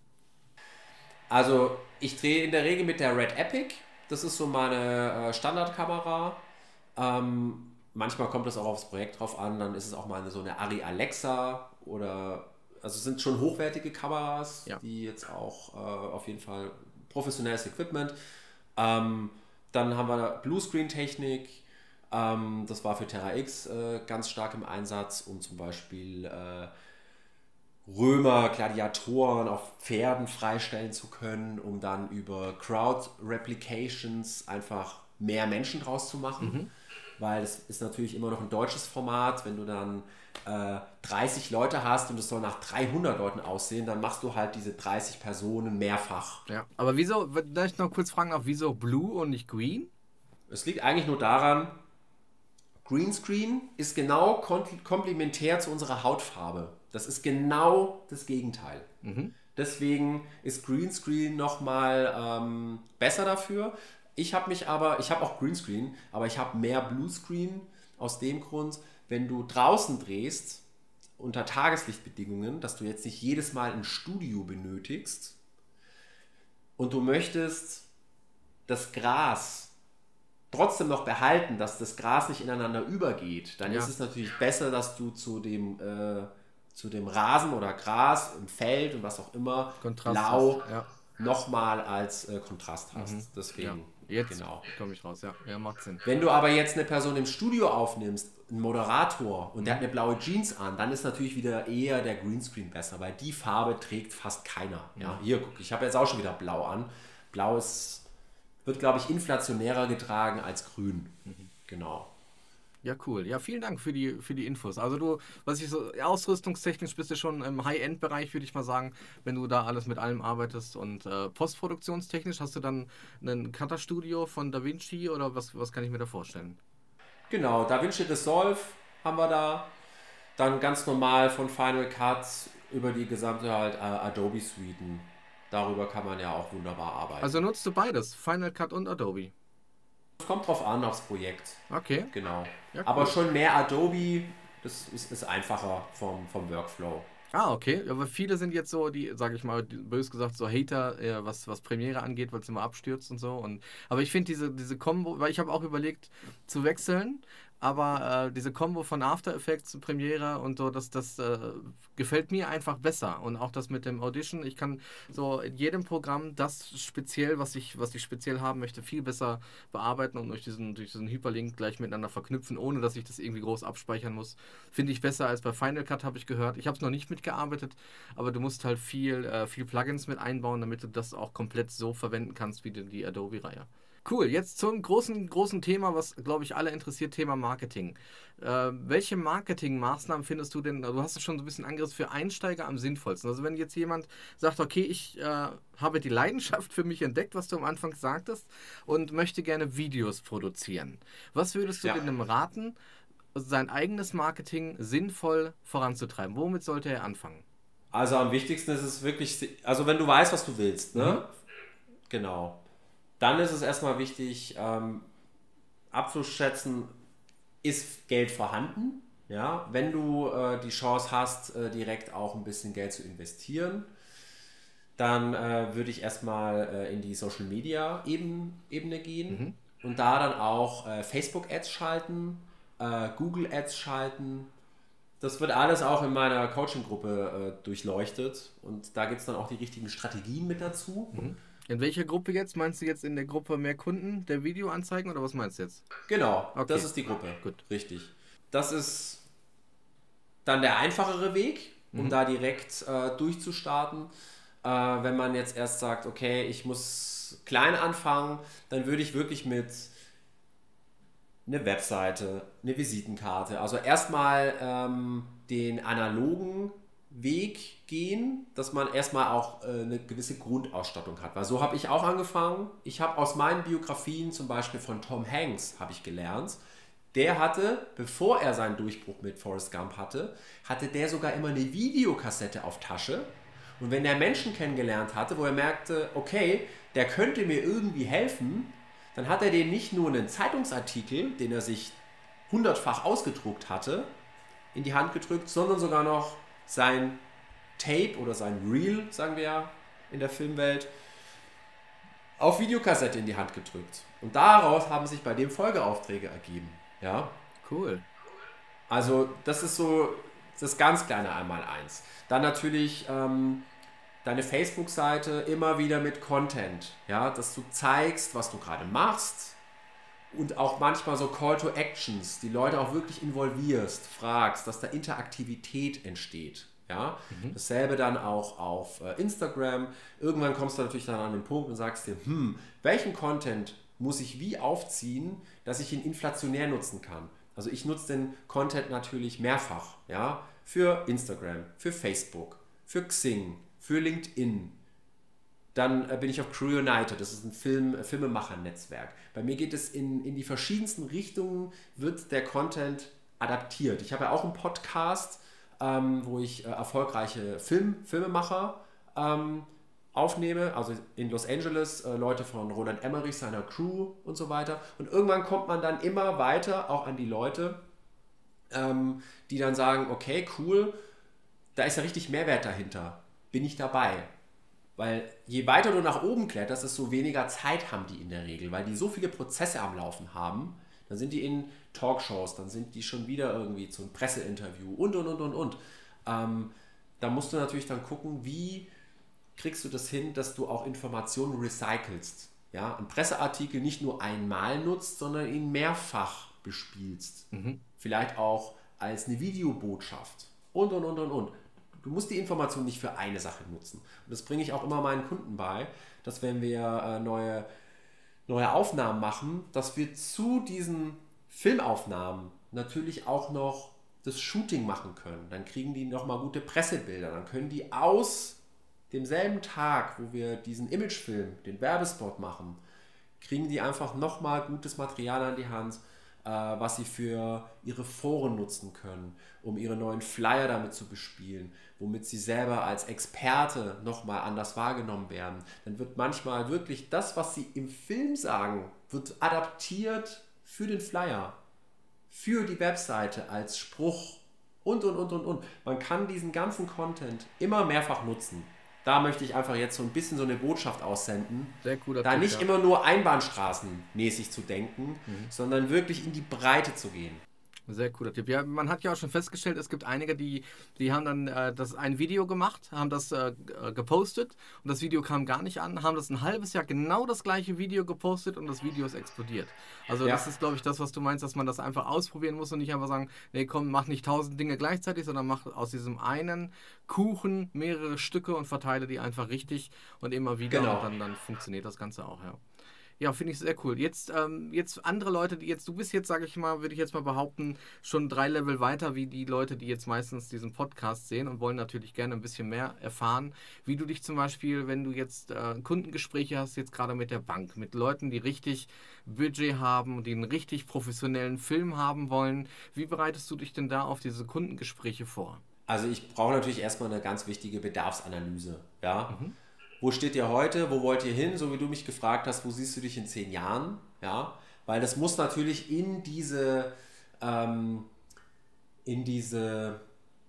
Also ich drehe in der Regel mit der Red Epic, das ist so meine äh, Standardkamera. Ähm, Manchmal kommt es auch aufs Projekt drauf an, dann ist es auch mal eine, so eine Arri Alexa oder, also es sind schon hochwertige Kameras, ja, die jetzt auch äh, auf jeden Fall professionelles Equipment. Ähm, Dann haben wir Bluescreen-Technik. Ähm, das war für Terra X äh, ganz stark im Einsatz, um zum Beispiel äh, Römer, Gladiatoren auf Pferden freistellen zu können, um dann über Crowd-Replications einfach mehr Menschen draus zu machen. Mhm. Weil es ist natürlich immer noch ein deutsches Format. Wenn du dann äh, dreißig Leute hast und es soll nach dreihundert Leuten aussehen, dann machst du halt diese dreißig Personen mehrfach. Ja, aber wieso, darf ich noch kurz fragen, auch wieso Blue und nicht Green? Es liegt eigentlich nur daran, Greenscreen ist genau komplementär zu unserer Hautfarbe. Das ist genau das Gegenteil. Mhm. Deswegen ist Greenscreen nochmal ähm, besser dafür. Ich habe mich aber, ich habe auch Greenscreen, aber ich habe mehr Bluescreen aus dem Grund, wenn du draußen drehst, unter Tageslichtbedingungen, dass du jetzt nicht jedes Mal ein Studio benötigst und du möchtest das Gras trotzdem noch behalten, dass das Gras nicht ineinander übergeht, dann ja. ist es natürlich besser, dass du zu dem, äh, zu dem Rasen oder Gras im Feld und was auch immer Kontrast blau ja. nochmal als äh, Kontrast hast. Mhm. Deswegen, ja. Jetzt genau. komme ich raus, ja. ja, macht Sinn. Wenn du aber jetzt eine Person im Studio aufnimmst, einen Moderator, und mhm. der hat eine blaue Jeans an, dann ist natürlich wieder eher der Greenscreen besser, weil die Farbe trägt fast keiner. Mhm. Ja, hier, guck, ich habe jetzt auch schon wieder blau an. Blau ist wird, glaube ich, inflationärer getragen als grün. Mhm. Genau. Ja, cool. Ja, vielen Dank für die, für die Infos. Also du, was ich so, ausrüstungstechnisch bist du schon im High-End-Bereich, würde ich mal sagen, wenn du da alles mit allem arbeitest. Und äh, postproduktionstechnisch hast du dann ein Cutter-Studio von DaVinci oder was, was kann ich mir da vorstellen? Genau, DaVinci Resolve haben wir da. Dann ganz normal von Final Cut über die gesamte halt äh, Adobe-Suiten. Darüber kann man ja auch wunderbar arbeiten. Also nutzt du beides, Final Cut und Adobe? Es kommt drauf an, aufs Projekt. Okay. Genau. Ja, cool. Aber schon mehr Adobe, das ist, ist einfacher vom, vom Workflow. Ah, okay. Aber viele sind jetzt so, die, sage ich mal, bös gesagt, so Hater, äh, was, was Premiere angeht, weil es immer abstürzt und so. Und, aber ich finde diese, diese Kombo, weil ich habe auch überlegt zu wechseln, aber äh, diese Kombo von After Effects zu Premiere und so, das, das äh, gefällt mir einfach besser. Und auch das mit dem Audition, ich kann so in jedem Programm das speziell, was ich, was ich speziell haben möchte, viel besser bearbeiten und durch diesen, durch diesen Hyperlink gleich miteinander verknüpfen, ohne dass ich das irgendwie groß abspeichern muss. Finde ich besser als bei Final Cut, habe ich gehört. Ich habe es noch nicht mitgearbeitet, aber du musst halt viel, äh, viel Plugins mit einbauen, damit du das auch komplett so verwenden kannst wie die, die Adobe-Reihe. Cool, jetzt zum großen, großen Thema, was, glaube ich, alle interessiert, Thema Marketing. Äh, welche Marketingmaßnahmen findest du denn, du hast es schon so ein bisschen angerissen, für Einsteiger am sinnvollsten? Also wenn jetzt jemand sagt, okay, ich äh, habe die Leidenschaft für mich entdeckt, was du am Anfang sagtest, und möchte gerne Videos produzieren. Was würdest du ja. dem raten, sein eigenes Marketing sinnvoll voranzutreiben? Womit sollte er anfangen? Also am wichtigsten ist es wirklich, also wenn du weißt, was du willst, ne? Mhm. Genau. Dann ist es erstmal wichtig, ähm, abzuschätzen, ist Geld vorhanden? Ja, wenn du äh, die Chance hast, äh, direkt auch ein bisschen Geld zu investieren, dann äh, würde ich erstmal äh, in die Social Media Ebene, Ebene gehen mhm. und da dann auch äh, Facebook Ads schalten, äh, Google Ads schalten. Das wird alles auch in meiner Coaching-Gruppe äh, durchleuchtet und da gibt es dann auch die richtigen Strategien mit dazu. Mhm. In welcher Gruppe jetzt? Meinst du jetzt in der Gruppe mehr Kunden der Videoanzeigen oder was meinst du jetzt? Genau, okay. Das ist die Gruppe. Gut. Richtig. Das ist dann der einfachere Weg, um mhm. da direkt äh, durchzustarten. Äh, wenn man jetzt erst sagt, okay, ich muss klein anfangen, dann würde ich wirklich mit eine Webseite, eine Visitenkarte, also erstmal ähm, den analogen Weg gehen, dass man erstmal auch äh, eine gewisse Grundausstattung hat. Weil so habe ich auch angefangen. Ich habe aus meinen Biografien, zum Beispiel von Tom Hanks, habe ich gelernt, der hatte, bevor er seinen Durchbruch mit Forrest Gump hatte, hatte der sogar immer eine Videokassette auf Tasche. Und wenn er Menschen kennengelernt hatte, wo er merkte, okay, der könnte mir irgendwie helfen, dann hat er den nicht nur einen Zeitungsartikel, den er sich hundertfach ausgedruckt hatte, in die Hand gedrückt, sondern sogar noch sein Tape oder sein Reel, sagen wir ja in der Filmwelt, auf Videokassette in die Hand gedrückt. Und daraus haben sich bei dem Folgeaufträge ergeben. Ja. Cool. Also das ist so das ganz kleine Einmaleins. Dann natürlich ähm, deine Facebook-Seite immer wieder mit Content. Ja, dass du zeigst, was du gerade machst, und auch manchmal so Call to Actions, die Leute auch wirklich involvierst, fragst, dass da Interaktivität entsteht. Ja? Mhm. Dasselbe dann auch auf äh, Instagram. Irgendwann kommst du natürlich dann an den Punkt und sagst dir, hm, welchen Content muss ich wie aufziehen, dass ich ihn inflationär nutzen kann. Also ich nutze den Content natürlich mehrfach, ja, für Instagram, für Facebook, für Xing, für LinkedIn. Dann äh, bin ich auf Crew United, das ist ein Film, Filmemacher-Netzwerk. Bei mir geht es in, in die verschiedensten Richtungen, wird der Content adaptiert. Ich habe ja auch einen Podcast, ähm, wo ich äh, erfolgreiche Film, Filmemacher ähm, aufnehme, also in Los Angeles, äh, Leute von Roland Emmerich, seiner Crew und so weiter. Und irgendwann kommt man dann immer weiter auch an die Leute, ähm, die dann sagen, okay, cool, da ist ja richtig Mehrwert dahinter, bin ich dabei. Weil je weiter du nach oben kletterst, desto weniger Zeit haben die in der Regel, weil die so viele Prozesse am Laufen haben. Dann sind die in Talkshows, dann sind die schon wieder irgendwie zu einem Presseinterview und, und, und, und, und. Ähm, da musst du natürlich dann gucken, wie kriegst du das hin, dass du auch Informationen recycelst. Ja? Einen Presseartikel nicht nur einmal nutzt, sondern ihn mehrfach bespielst. Mhm. Vielleicht auch als eine Videobotschaft und, und, und, und, und. Du musst die Information nicht für eine Sache nutzen. Und das bringe ich auch immer meinen Kunden bei, dass wenn wir äh, neue, neue Aufnahmen machen, dass wir zu diesen Filmaufnahmen natürlich auch noch das Shooting machen können. Dann kriegen die nochmal gute Pressebilder. Dann können die aus demselben Tag, wo wir diesen Imagefilm, den Werbespot machen, kriegen die einfach nochmal gutes Material an die Hand, äh, was sie für ihre Foren nutzen können, um ihre neuen Flyer damit zu bespielen, womit sie selber als Experte nochmal anders wahrgenommen werden. Dann wird manchmal wirklich das, was sie im Film sagen, wird adaptiert für den Flyer, für die Webseite als Spruch und, und, und, und, und. Man kann diesen ganzen Content immer mehrfach nutzen. Da möchte ich einfach jetzt so ein bisschen so eine Botschaft aussenden, Sehr cooler da Tipp, nicht ja. immer nur einbahnstraßenmäßig zu denken, Mhm. sondern wirklich in die Breite zu gehen. Sehr cooler Tipp. Ja, man hat ja auch schon festgestellt, es gibt einige, die, die haben dann äh, das ein Video gemacht, haben das äh, gepostet und das Video kam gar nicht an, haben das ein halbes Jahr genau das gleiche Video gepostet und das Video ist explodiert. Also Ja. das ist, glaube ich, das, was du meinst, dass man das einfach ausprobieren muss und nicht einfach sagen, nee, komm, mach nicht tausend Dinge gleichzeitig, sondern mach aus diesem einen Kuchen mehrere Stücke und verteile die einfach richtig und immer wieder Genau. und dann, dann funktioniert das Ganze auch, ja. Ja, finde ich sehr cool. Jetzt, ähm, jetzt andere Leute, die jetzt, du bist jetzt, sage ich mal, würde ich jetzt mal behaupten, schon drei Level weiter wie die Leute, die jetzt meistens diesen Podcast sehen und wollen natürlich gerne ein bisschen mehr erfahren, wie du dich zum Beispiel, wenn du jetzt äh, Kundengespräche hast, jetzt gerade mit der Bank, mit Leuten, die richtig Budget haben und die einen richtig professionellen Film haben wollen, wie bereitest du dich denn da auf diese Kundengespräche vor? Also ich brauche natürlich erstmal eine ganz wichtige Bedarfsanalyse. Ja? Mhm. Wo steht ihr heute? Wo wollt ihr hin? So wie du mich gefragt hast, wo siehst du dich in zehn Jahren? Ja? Weil das muss natürlich in diese, ähm, in diese,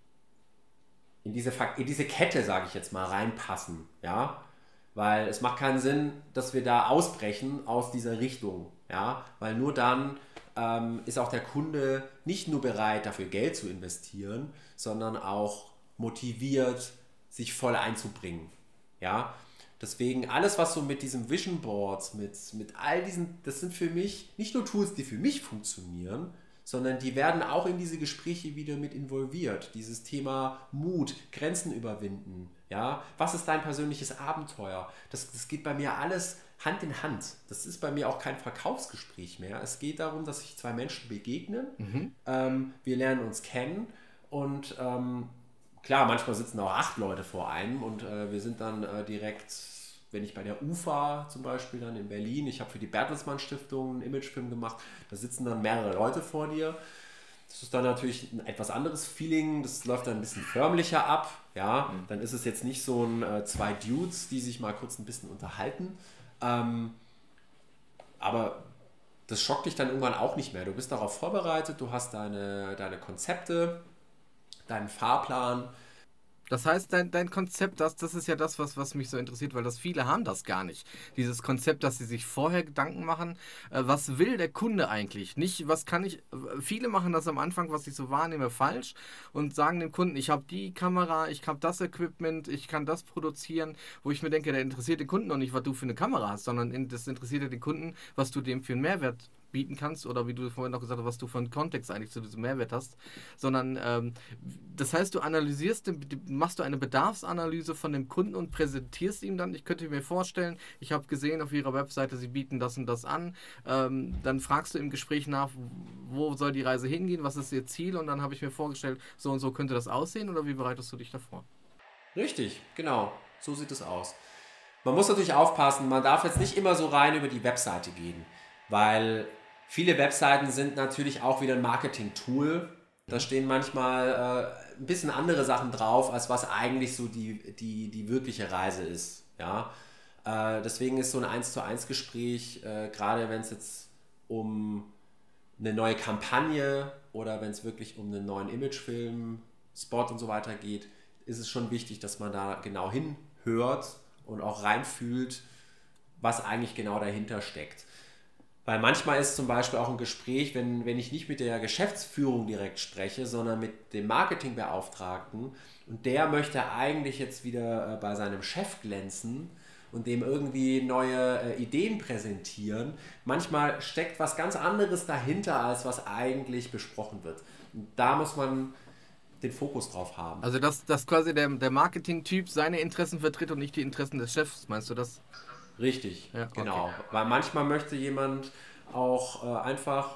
in diese, in diese Kette, sage ich jetzt mal, reinpassen. Ja? Weil es macht keinen Sinn, dass wir da ausbrechen aus dieser Richtung. Ja? Weil nur dann ähm, ist auch der Kunde nicht nur bereit, dafür Geld zu investieren, sondern auch motiviert, sich voll einzubringen. Ja, deswegen alles, was so mit diesem Vision Boards, mit, mit all diesen, das sind für mich nicht nur Tools, die für mich funktionieren, sondern die werden auch in diese Gespräche wieder mit involviert. Dieses Thema Mut, Grenzen überwinden, ja, was ist dein persönliches Abenteuer? Das, das geht bei mir alles Hand in Hand. Das ist bei mir auch kein Verkaufsgespräch mehr. Es geht darum, dass sich zwei Menschen begegnen, Mhm. ähm, wir lernen uns kennen und ähm, klar, manchmal sitzen auch acht Leute vor einem und äh, wir sind dann äh, direkt, wenn ich bei der U F A zum Beispiel dann in Berlin, ich habe für die Bertelsmann Stiftung einen Imagefilm gemacht, da sitzen dann mehrere Leute vor dir. Das ist dann natürlich ein etwas anderes Feeling, das läuft dann ein bisschen förmlicher ab, ja, mhm. Dann ist es jetzt nicht so ein äh, zwei Dudes, die sich mal kurz ein bisschen unterhalten, ähm, aber das schockt dich dann irgendwann auch nicht mehr. Du bist darauf vorbereitet, du hast deine, deine Konzepte, deinen Fahrplan. Das heißt, dein, dein Konzept, das, das ist ja das, was, was mich so interessiert, weil das viele haben das gar nicht. Dieses Konzept, dass sie sich vorher Gedanken machen, äh, was will der Kunde eigentlich? Nicht, was kann ich, äh, viele machen das am Anfang, was ich so wahrnehme, falsch und sagen dem Kunden, ich habe die Kamera, ich habe das Equipment, ich kann das produzieren, wo ich mir denke, der interessiert den Kunden noch nicht, was du für eine Kamera hast, sondern in, das interessiert ja den Kunden, was du dem für einen Mehrwert bieten kannst oder wie du vorhin noch gesagt hast, was du für einen Kontext eigentlich zu diesem Mehrwert hast, sondern ähm, das heißt, du analysierst, den, machst du eine Bedarfsanalyse von dem Kunden und präsentierst ihm dann. Ich könnte mir vorstellen, ich habe gesehen auf ihrer Webseite, sie bieten das und das an. Ähm, dann fragst du im Gespräch nach, wo soll die Reise hingehen, was ist ihr Ziel, und dann habe ich mir vorgestellt, so und so könnte das aussehen, oder wie bereitest du dich davor? Richtig, genau. So sieht es aus. Man muss natürlich aufpassen, man darf jetzt nicht immer so rein über die Webseite gehen, weil viele Webseiten sind natürlich auch wieder ein Marketing-Tool. Da stehen manchmal äh, ein bisschen andere Sachen drauf, als was eigentlich so die, die, die wirkliche Reise ist. Ja? Äh, deswegen ist so ein eins zu eins Gespräch, äh, gerade wenn es jetzt um eine neue Kampagne oder wenn es wirklich um einen neuen Imagefilm, Spot und so weiter geht, ist es schon wichtig, dass man da genau hinhört und auch reinfühlt, was eigentlich genau dahinter steckt. Weil manchmal ist zum Beispiel auch ein Gespräch, wenn, wenn ich nicht mit der Geschäftsführung direkt spreche, sondern mit dem Marketingbeauftragten, und der möchte eigentlich jetzt wieder bei seinem Chef glänzen und dem irgendwie neue Ideen präsentieren. Manchmal steckt was ganz anderes dahinter, als was eigentlich besprochen wird. Und da muss man den Fokus drauf haben. Also dass, dass quasi der, der Marketing-Typ seine Interessen vertritt und nicht die Interessen des Chefs, meinst du das? Richtig, ja, genau. Okay. Weil manchmal möchte jemand auch äh, einfach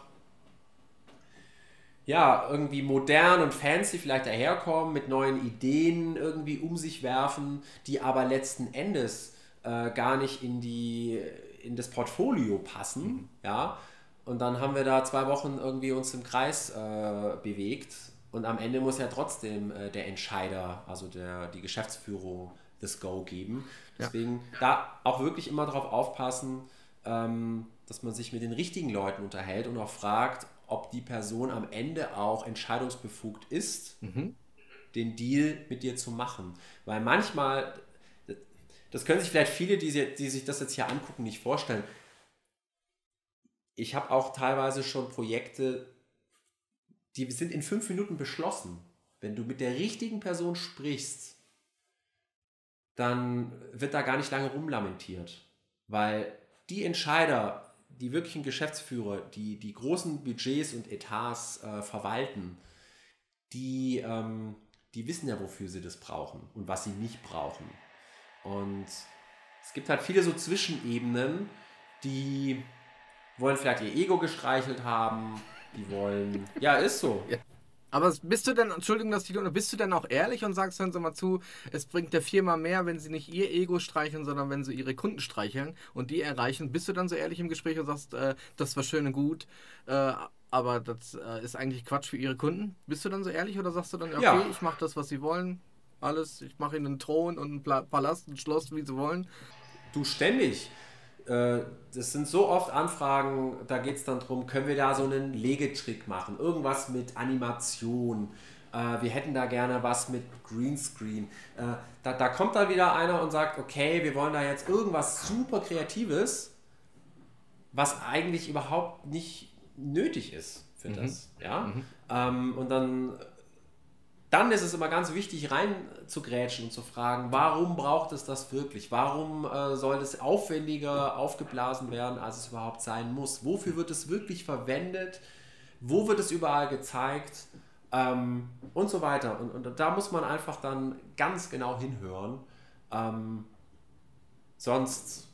ja, irgendwie modern und fancy vielleicht daherkommen, mit neuen Ideen irgendwie um sich werfen, die aber letzten Endes äh, gar nicht in, die, in das Portfolio passen. Mhm. Ja? Und dann haben wir da zwei Wochen irgendwie uns im Kreis äh, bewegt. Und am Ende muss ja trotzdem äh, der Entscheider, also der, die Geschäftsführung, das Go geben. Deswegen ja. da auch wirklich immer darauf aufpassen, ähm, dass man sich mit den richtigen Leuten unterhält und auch fragt, ob die Person am Ende auch entscheidungsbefugt ist, mhm. den Deal mit dir zu machen. Weil manchmal, das können sich vielleicht viele, die, die sich das jetzt hier angucken, nicht vorstellen. Ich habe auch teilweise schon Projekte, die sind in fünf Minuten beschlossen. Wenn du mit der richtigen Person sprichst, dann wird da gar nicht lange rumlamentiert. Weil die Entscheider, die wirklichen Geschäftsführer, die die großen Budgets und Etats äh, verwalten, die, ähm, die wissen ja, wofür sie das brauchen und was sie nicht brauchen. Und es gibt halt viele so Zwischenebenen, die wollen vielleicht ihr Ego gestreichelt haben, die wollen... Ja, ist so. Ja. Aber bist du denn, Entschuldigung, dass ich, bist du denn auch ehrlich und sagst, hören Sie mal zu, es bringt der Firma mehr, wenn sie nicht ihr Ego streicheln, sondern wenn sie ihre Kunden streicheln und die erreichen? Bist du dann so ehrlich im Gespräch und sagst, äh, das war schön und gut, äh, aber das äh, ist eigentlich Quatsch für ihre Kunden? Bist du dann so ehrlich oder sagst du dann, okay, ja. ich mache das, was sie wollen, alles, ich mache ihnen einen Thron und einen Pla- Palast, ein Schloss, wie sie wollen? Du ständig. Das sind so oft Anfragen, da geht es dann darum, können wir da so einen Legetrick machen, irgendwas mit Animation, wir hätten da gerne was mit Greenscreen. Da, da kommt dann wieder einer und sagt, okay, wir wollen da jetzt irgendwas super Kreatives, was eigentlich überhaupt nicht nötig ist für mhm. das. Ja? Mhm. Ähm, und dann... Dann ist es immer ganz wichtig, rein zu grätschen und zu fragen, warum braucht es das wirklich? Warum äh, soll es aufwendiger aufgeblasen werden, als es überhaupt sein muss? Wofür wird es wirklich verwendet? Wo wird es überall gezeigt? Ähm, und so weiter. Und, und da muss man einfach dann ganz genau hinhören. Ähm, sonst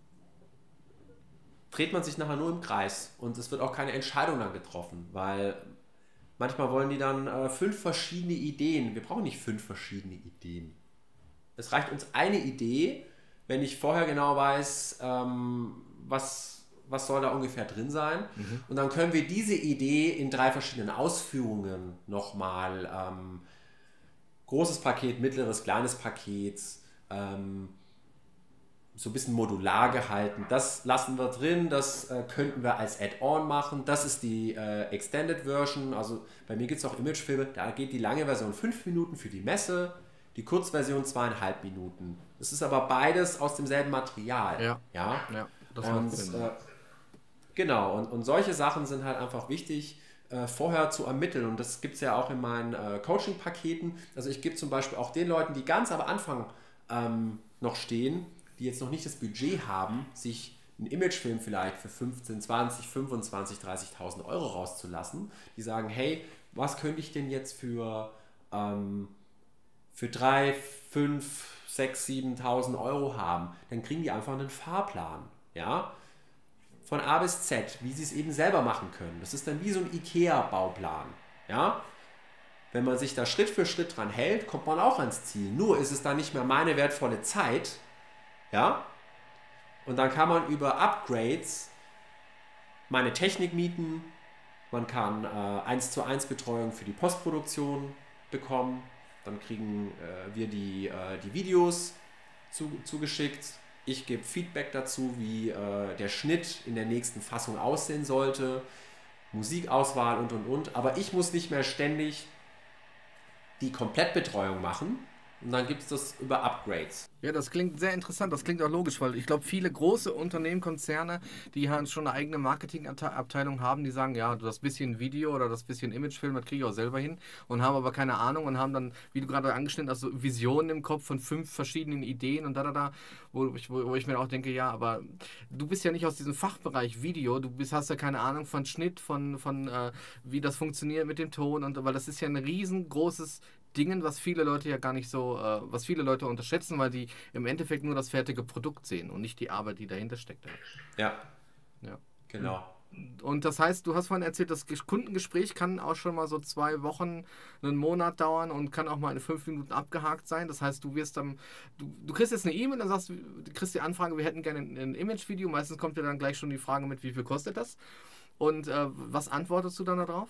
dreht man sich nachher nur im Kreis und es wird auch keine Entscheidung dann getroffen, weil... Manchmal wollen die dann äh, fünf verschiedene Ideen. Wir brauchen nicht fünf verschiedene Ideen. Es reicht uns eine Idee, wenn ich vorher genau weiß, ähm, was, was soll da ungefähr drin sein. Mhm. Und dann können wir diese Idee in drei verschiedenen Ausführungen nochmal, ähm, großes Paket, mittleres, kleines Paket, ähm, so ein bisschen modular gehalten. Das lassen wir drin, das äh, könnten wir als Add-on machen. Das ist die äh, Extended Version. Also bei mir gibt es auch Imagefilme, da geht die lange Version fünf Minuten für die Messe, die Kurzversion zweieinhalb Minuten. Das ist aber beides aus demselben Material. Ja, ja? ja das und, macht Sinn. Äh, genau, und, und solche Sachen sind halt einfach wichtig, äh, vorher zu ermitteln. Und das gibt es ja auch in meinen äh, Coaching-Paketen. Also ich gebe zum Beispiel auch den Leuten, die ganz am Anfang ähm, noch stehen, die jetzt noch nicht das Budget haben, sich einen Imagefilm vielleicht für fünfzehn, zwanzig, fünfundzwanzig, dreißigtausend Euro rauszulassen. Die sagen, hey, was könnte ich denn jetzt für, ähm, für drei, fünf, sechs, siebentausend Euro haben? Dann kriegen die einfach einen Fahrplan, ja, von A bis Z, wie sie es eben selber machen können. Das ist dann wie so ein IKEA-Bauplan, ja. Wenn man sich da Schritt für Schritt dran hält, kommt man auch ans Ziel. Nur ist es dann nicht mehr meine wertvolle Zeit, ja. Und dann kann man über Upgrades meine Technik mieten, man kann äh, eins zu eins Betreuung für die Postproduktion bekommen, dann kriegen äh, wir die, äh, die Videos zu, zugeschickt. Ich gebe Feedback dazu, wie äh, der Schnitt in der nächsten Fassung aussehen sollte, Musikauswahl und und und. Aber ich muss nicht mehr ständig die Komplettbetreuung machen und dann gibt es das über Upgrades. Ja, das klingt sehr interessant, das klingt auch logisch, weil ich glaube, viele große Unternehmen, Konzerne, die halt schon eine eigene Marketingabteilung haben, die sagen, ja, das bisschen Video oder das bisschen Imagefilm, das kriege ich auch selber hin und haben aber keine Ahnung und haben dann, wie du gerade angeschnitten hast, so Visionen im Kopf von fünf verschiedenen Ideen und da, da, da, wo ich, wo, wo ich mir auch denke, ja, aber du bist ja nicht aus diesem Fachbereich Video, du bist, hast ja keine Ahnung von Schnitt, von, von äh, wie das funktioniert mit dem Ton und weil das ist ja ein riesengroßes Dingen, was viele Leute ja gar nicht so, äh, was viele Leute unterschätzen, weil die im Endeffekt nur das fertige Produkt sehen und nicht die Arbeit, die dahinter steckt. Ja, ja. Genau. Und das heißt, du hast vorhin erzählt, das Kundengespräch kann auch schon mal so zwei Wochen, einen Monat dauern und kann auch mal in fünf Minuten abgehakt sein. Das heißt, du wirst dann, du, du kriegst jetzt eine E-Mail, dann sagst du, du kriegst die Anfrage, wir hätten gerne ein, ein Image-Video. Meistens kommt dir dann gleich schon die Frage mit, wie viel kostet das? Und äh, was antwortest du dann darauf?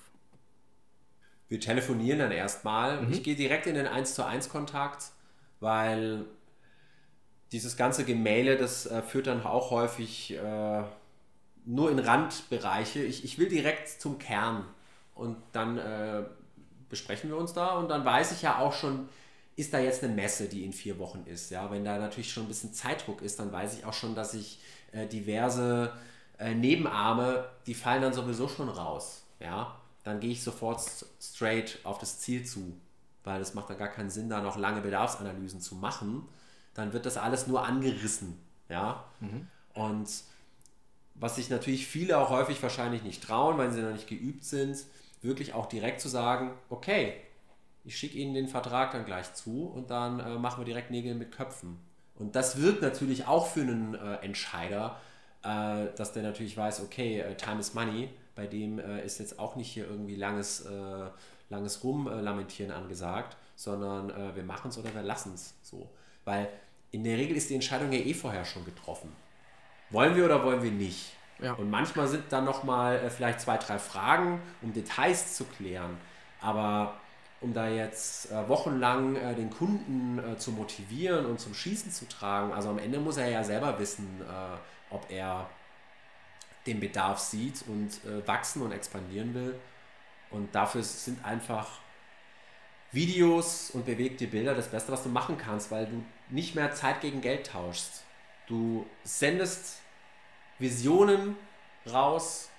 Wir telefonieren dann erstmal. Mhm. Ich gehe direkt in den eins zu eins Kontakt, weil dieses ganze Gemaile, das äh, führt dann auch häufig äh, nur in Randbereiche. Ich, ich will direkt zum Kern und dann äh, besprechen wir uns da und dann weiß ich ja auch schon, ist da jetzt eine Messe, die in vier Wochen ist. Ja? Wenn da natürlich schon ein bisschen Zeitdruck ist, dann weiß ich auch schon, dass ich äh, diverse äh, Nebenarme, die fallen dann sowieso schon raus. Ja? Dann gehe ich sofort straight auf das Ziel zu, weil es macht dann gar keinen Sinn, da noch lange Bedarfsanalysen zu machen. Dann wird das alles nur angerissen. Ja? Mhm. Und was sich natürlich viele auch häufig wahrscheinlich nicht trauen, weil sie noch nicht geübt sind, wirklich auch direkt zu sagen, okay, ich schicke Ihnen den Vertrag dann gleich zu und dann äh, machen wir direkt Nägel mit Köpfen. Und das wirkt natürlich auch für einen äh, Entscheider, äh, dass der natürlich weiß, okay, äh, time is money, bei dem äh, ist jetzt auch nicht hier irgendwie langes, äh, langes Rumlamentieren angesagt, sondern äh, wir machen es oder wir lassen es so. Weil in der Regel ist die Entscheidung ja eh vorher schon getroffen. Wollen wir oder wollen wir nicht? Ja. Und manchmal sind dann nochmal äh, vielleicht zwei, drei Fragen, um Details zu klären. Aber um da jetzt äh, wochenlang äh, den Kunden äh, zu motivieren und zum Schießen zu tragen, also am Ende muss er ja selber wissen, äh, ob er den Bedarf sieht und äh, wachsen und expandieren will. Und dafür sind einfach Videos und bewegte Bilder das Beste, was du machen kannst, weil du nicht mehr Zeit gegen Geld tauschst. Du sendest Visionen raus,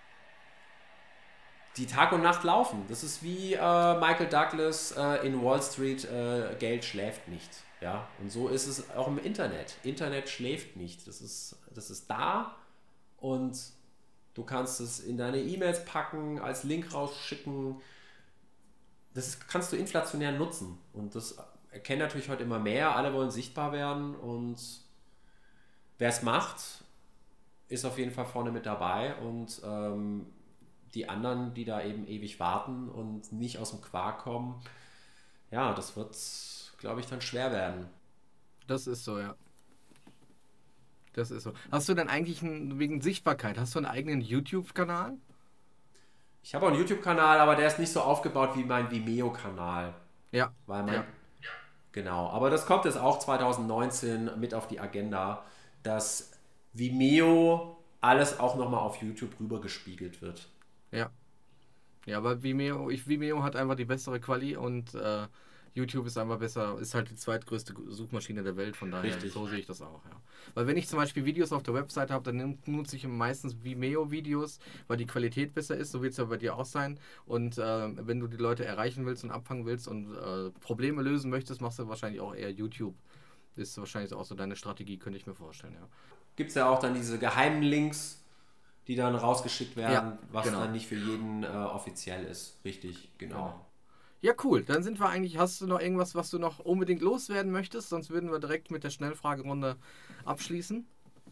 die Tag und Nacht laufen. Das ist wie äh, Michael Douglas äh, in Wall Street, äh, Geld schläft nicht. Ja? Und so ist es auch im Internet. Internet schläft nicht. Das ist, das ist da und du kannst es in deine E-Mails packen, als Link rausschicken. Das ist, kannst du inflationär nutzen. Und das erkennen natürlich heute immer mehr. Alle wollen sichtbar werden und wer es macht, ist auf jeden Fall vorne mit dabei und ähm, die anderen, die da eben ewig warten und nicht aus dem Quark kommen, ja, das wird, glaube ich, dann schwer werden. Das ist so, ja. Das ist so. Hast du denn eigentlich einen, wegen Sichtbarkeit, hast du einen eigenen YouTube-Kanal? Ich habe auch einen YouTube-Kanal, aber der ist nicht so aufgebaut wie mein Vimeo-Kanal. Ja. Weil mein, ja. Genau, aber das kommt jetzt auch zwanzig neunzehn mit auf die Agenda, dass Vimeo alles auch nochmal auf YouTube rübergespiegelt wird. Ja. Ja, aber Vimeo, ich, Vimeo hat einfach die bessere Quali und äh, YouTube ist einfach besser, ist halt die zweitgrößte Suchmaschine der Welt, von daher, Richtig. So sehe ich das auch, ja. Weil wenn ich zum Beispiel Videos auf der Website habe, dann nutze ich meistens Vimeo-Videos, weil die Qualität besser ist, so wird es ja bei dir auch sein. Und äh, wenn du die Leute erreichen willst und abfangen willst und äh, Probleme lösen möchtest, machst du wahrscheinlich auch eher YouTube. Ist wahrscheinlich auch so deine Strategie, könnte ich mir vorstellen, ja. gibt es ja auch dann diese geheimen Links, die dann rausgeschickt werden, Ja, was genau. dann nicht für jeden äh, offiziell ist. Richtig, genau. Genau. Ja, cool. Dann sind wir eigentlich, hast du noch irgendwas, was du noch unbedingt loswerden möchtest? Sonst würden wir direkt mit der Schnellfragerunde abschließen.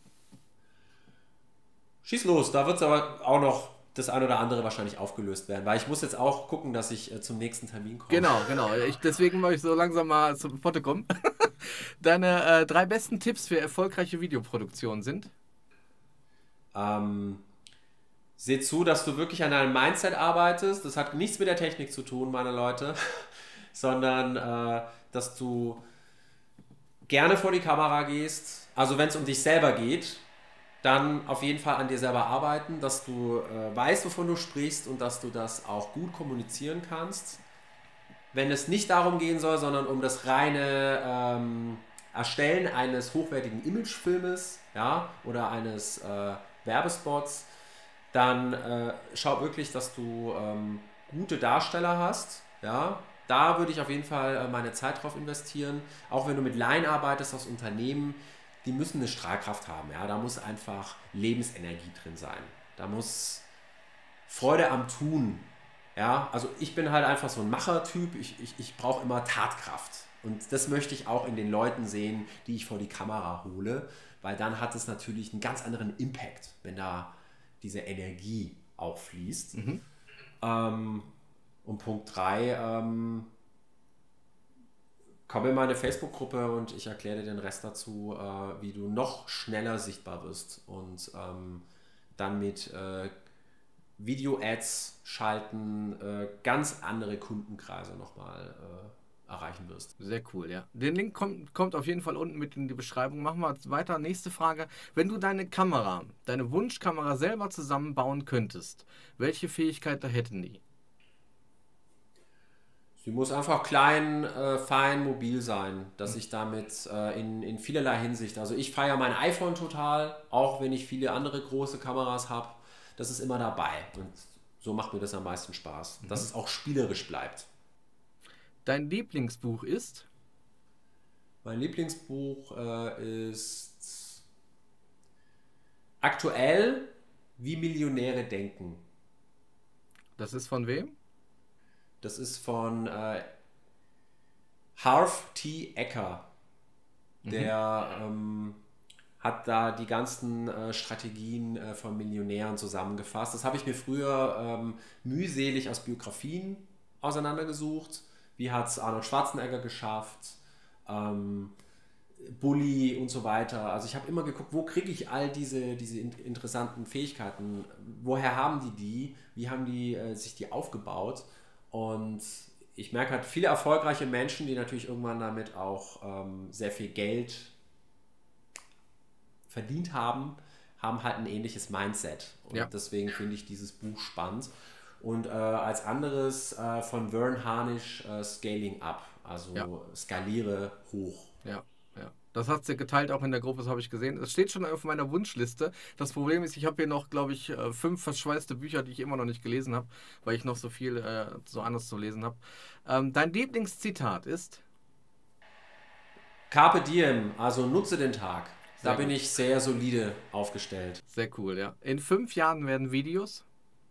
Schieß los, da wird es aber auch noch das ein oder andere wahrscheinlich aufgelöst werden, weil ich muss jetzt auch gucken, dass ich äh, zum nächsten Termin komme. Genau, genau. Ich, deswegen möchte ich so langsam mal zum Potte kommen. Deine äh, drei besten Tipps für erfolgreiche Videoproduktion sind? Ähm, seh zu, dass du wirklich an deinem Mindset arbeitest. Das hat nichts mit der Technik zu tun, meine Leute, sondern äh, dass du gerne vor die Kamera gehst. Also wenn es um dich selber geht, dann auf jeden Fall an dir selber arbeiten, dass du äh, weißt, wovon du sprichst und dass du das auch gut kommunizieren kannst. Wenn es nicht darum gehen soll, sondern um das reine ähm, Erstellen eines hochwertigen Imagefilmes, ja, oder eines äh, Werbespots, dann äh, schau wirklich, dass du ähm, gute Darsteller hast. Ja. Da würde ich auf jeden Fall äh, meine Zeit drauf investieren. Auch wenn du mit Laien arbeitest aus Unternehmen, die müssen eine Strahlkraft haben. Ja? Da muss einfach Lebensenergie drin sein. Da muss Freude am Tun. Ja? Also ich bin halt einfach so ein Machertyp. Ich, ich, ich brauche immer Tatkraft. Und das möchte ich auch in den Leuten sehen, die ich vor die Kamera hole. Weil dann hat es natürlich einen ganz anderen Impact, wenn da diese Energie auch fließt. Mhm. Ähm, und Punkt drei, ähm, komm in meine Facebook-Gruppe und ich erkläre dir den Rest dazu, äh, wie du noch schneller sichtbar wirst und ähm, dann mit äh, Video-Ads schalten äh, ganz andere Kundenkreise nochmal äh, erreichen wirst. Sehr cool, ja. Den Link kommt, kommt auf jeden Fall unten mit in die Beschreibung. Machen wir weiter. Nächste Frage. Wenn du deine Kamera, deine Wunschkamera selber zusammenbauen könntest, welche Fähigkeit da hätten die? Sie muss einfach klein, äh, fein, mobil sein, dass ich damit äh, in, in vielerlei Hinsicht, also ich feiere mein iPhone total, auch wenn ich viele andere große Kameras habe, das ist immer dabei und so macht mir das am meisten Spaß, mhm. dass es auch spielerisch bleibt. Dein Lieblingsbuch ist? Mein Lieblingsbuch äh, ist aktuell Wie Millionäre denken. Das ist von wem? Das ist von äh, Harv T. Eker. Der mhm. ähm, hat da die ganzen äh, Strategien äh, von Millionären zusammengefasst. Das habe ich mir früher ähm, mühselig aus Biografien auseinandergesucht. Wie hat es Arnold Schwarzenegger geschafft? Ähm, Bully und so weiter. Also ich habe immer geguckt, wo kriege ich all diese, diese in- interessanten Fähigkeiten? Woher haben die die? Wie haben die äh, sich die aufgebaut? Und ich merke halt, viele erfolgreiche Menschen, die natürlich irgendwann damit auch ähm, sehr viel Geld verdient haben, haben halt ein ähnliches Mindset. Und ja. deswegen finde ich dieses Buch spannend. Und äh, als anderes äh, von Vern Harnish äh, Scaling Up, also ja. skaliere hoch. Ja. Das hat sie geteilt auch in der Gruppe, das habe ich gesehen. Das steht schon auf meiner Wunschliste. Das Problem ist, ich habe hier noch, glaube ich, fünf verschweißte Bücher, die ich immer noch nicht gelesen habe, weil ich noch so viel äh, so anders zu lesen habe. Ähm, dein Lieblingszitat ist? Carpe diem, also nutze den Tag. Sehr da bin gut. ich sehr solide aufgestellt. Sehr cool, ja. In fünf Jahren werden Videos?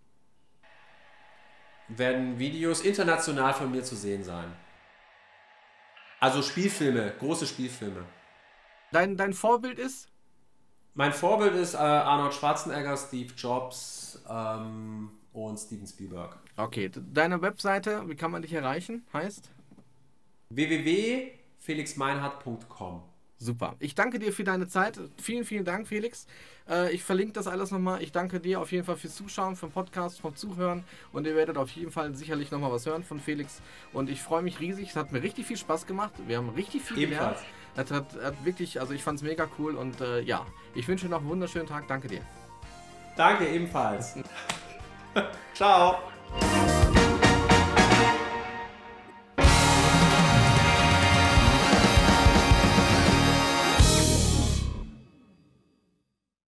Werden Videos international von mir zu sehen sein. Also Spielfilme, große Spielfilme. Dein, dein Vorbild ist? Mein Vorbild ist äh, Arnold Schwarzenegger, Steve Jobs ähm, und Steven Spielberg. Okay, deine Webseite, wie kann man dich erreichen, heißt? w w w punkt felix meinhardt punkt com. Super. Ich danke dir für deine Zeit. Vielen, vielen Dank, Felix. Äh, ich verlinke das alles nochmal. Ich danke dir auf jeden Fall fürs Zuschauen, vom Podcast, vom Zuhören. Und ihr werdet auf jeden Fall sicherlich nochmal was hören von Felix. Und ich freue mich riesig. Es hat mir richtig viel Spaß gemacht. Wir haben richtig viel Ebenfalls. gelernt. Das hat, hat wirklich, also ich fand es mega cool. Und äh, ja, ich wünsche dir noch einen wunderschönen Tag. Danke dir. Danke ebenfalls. Ciao.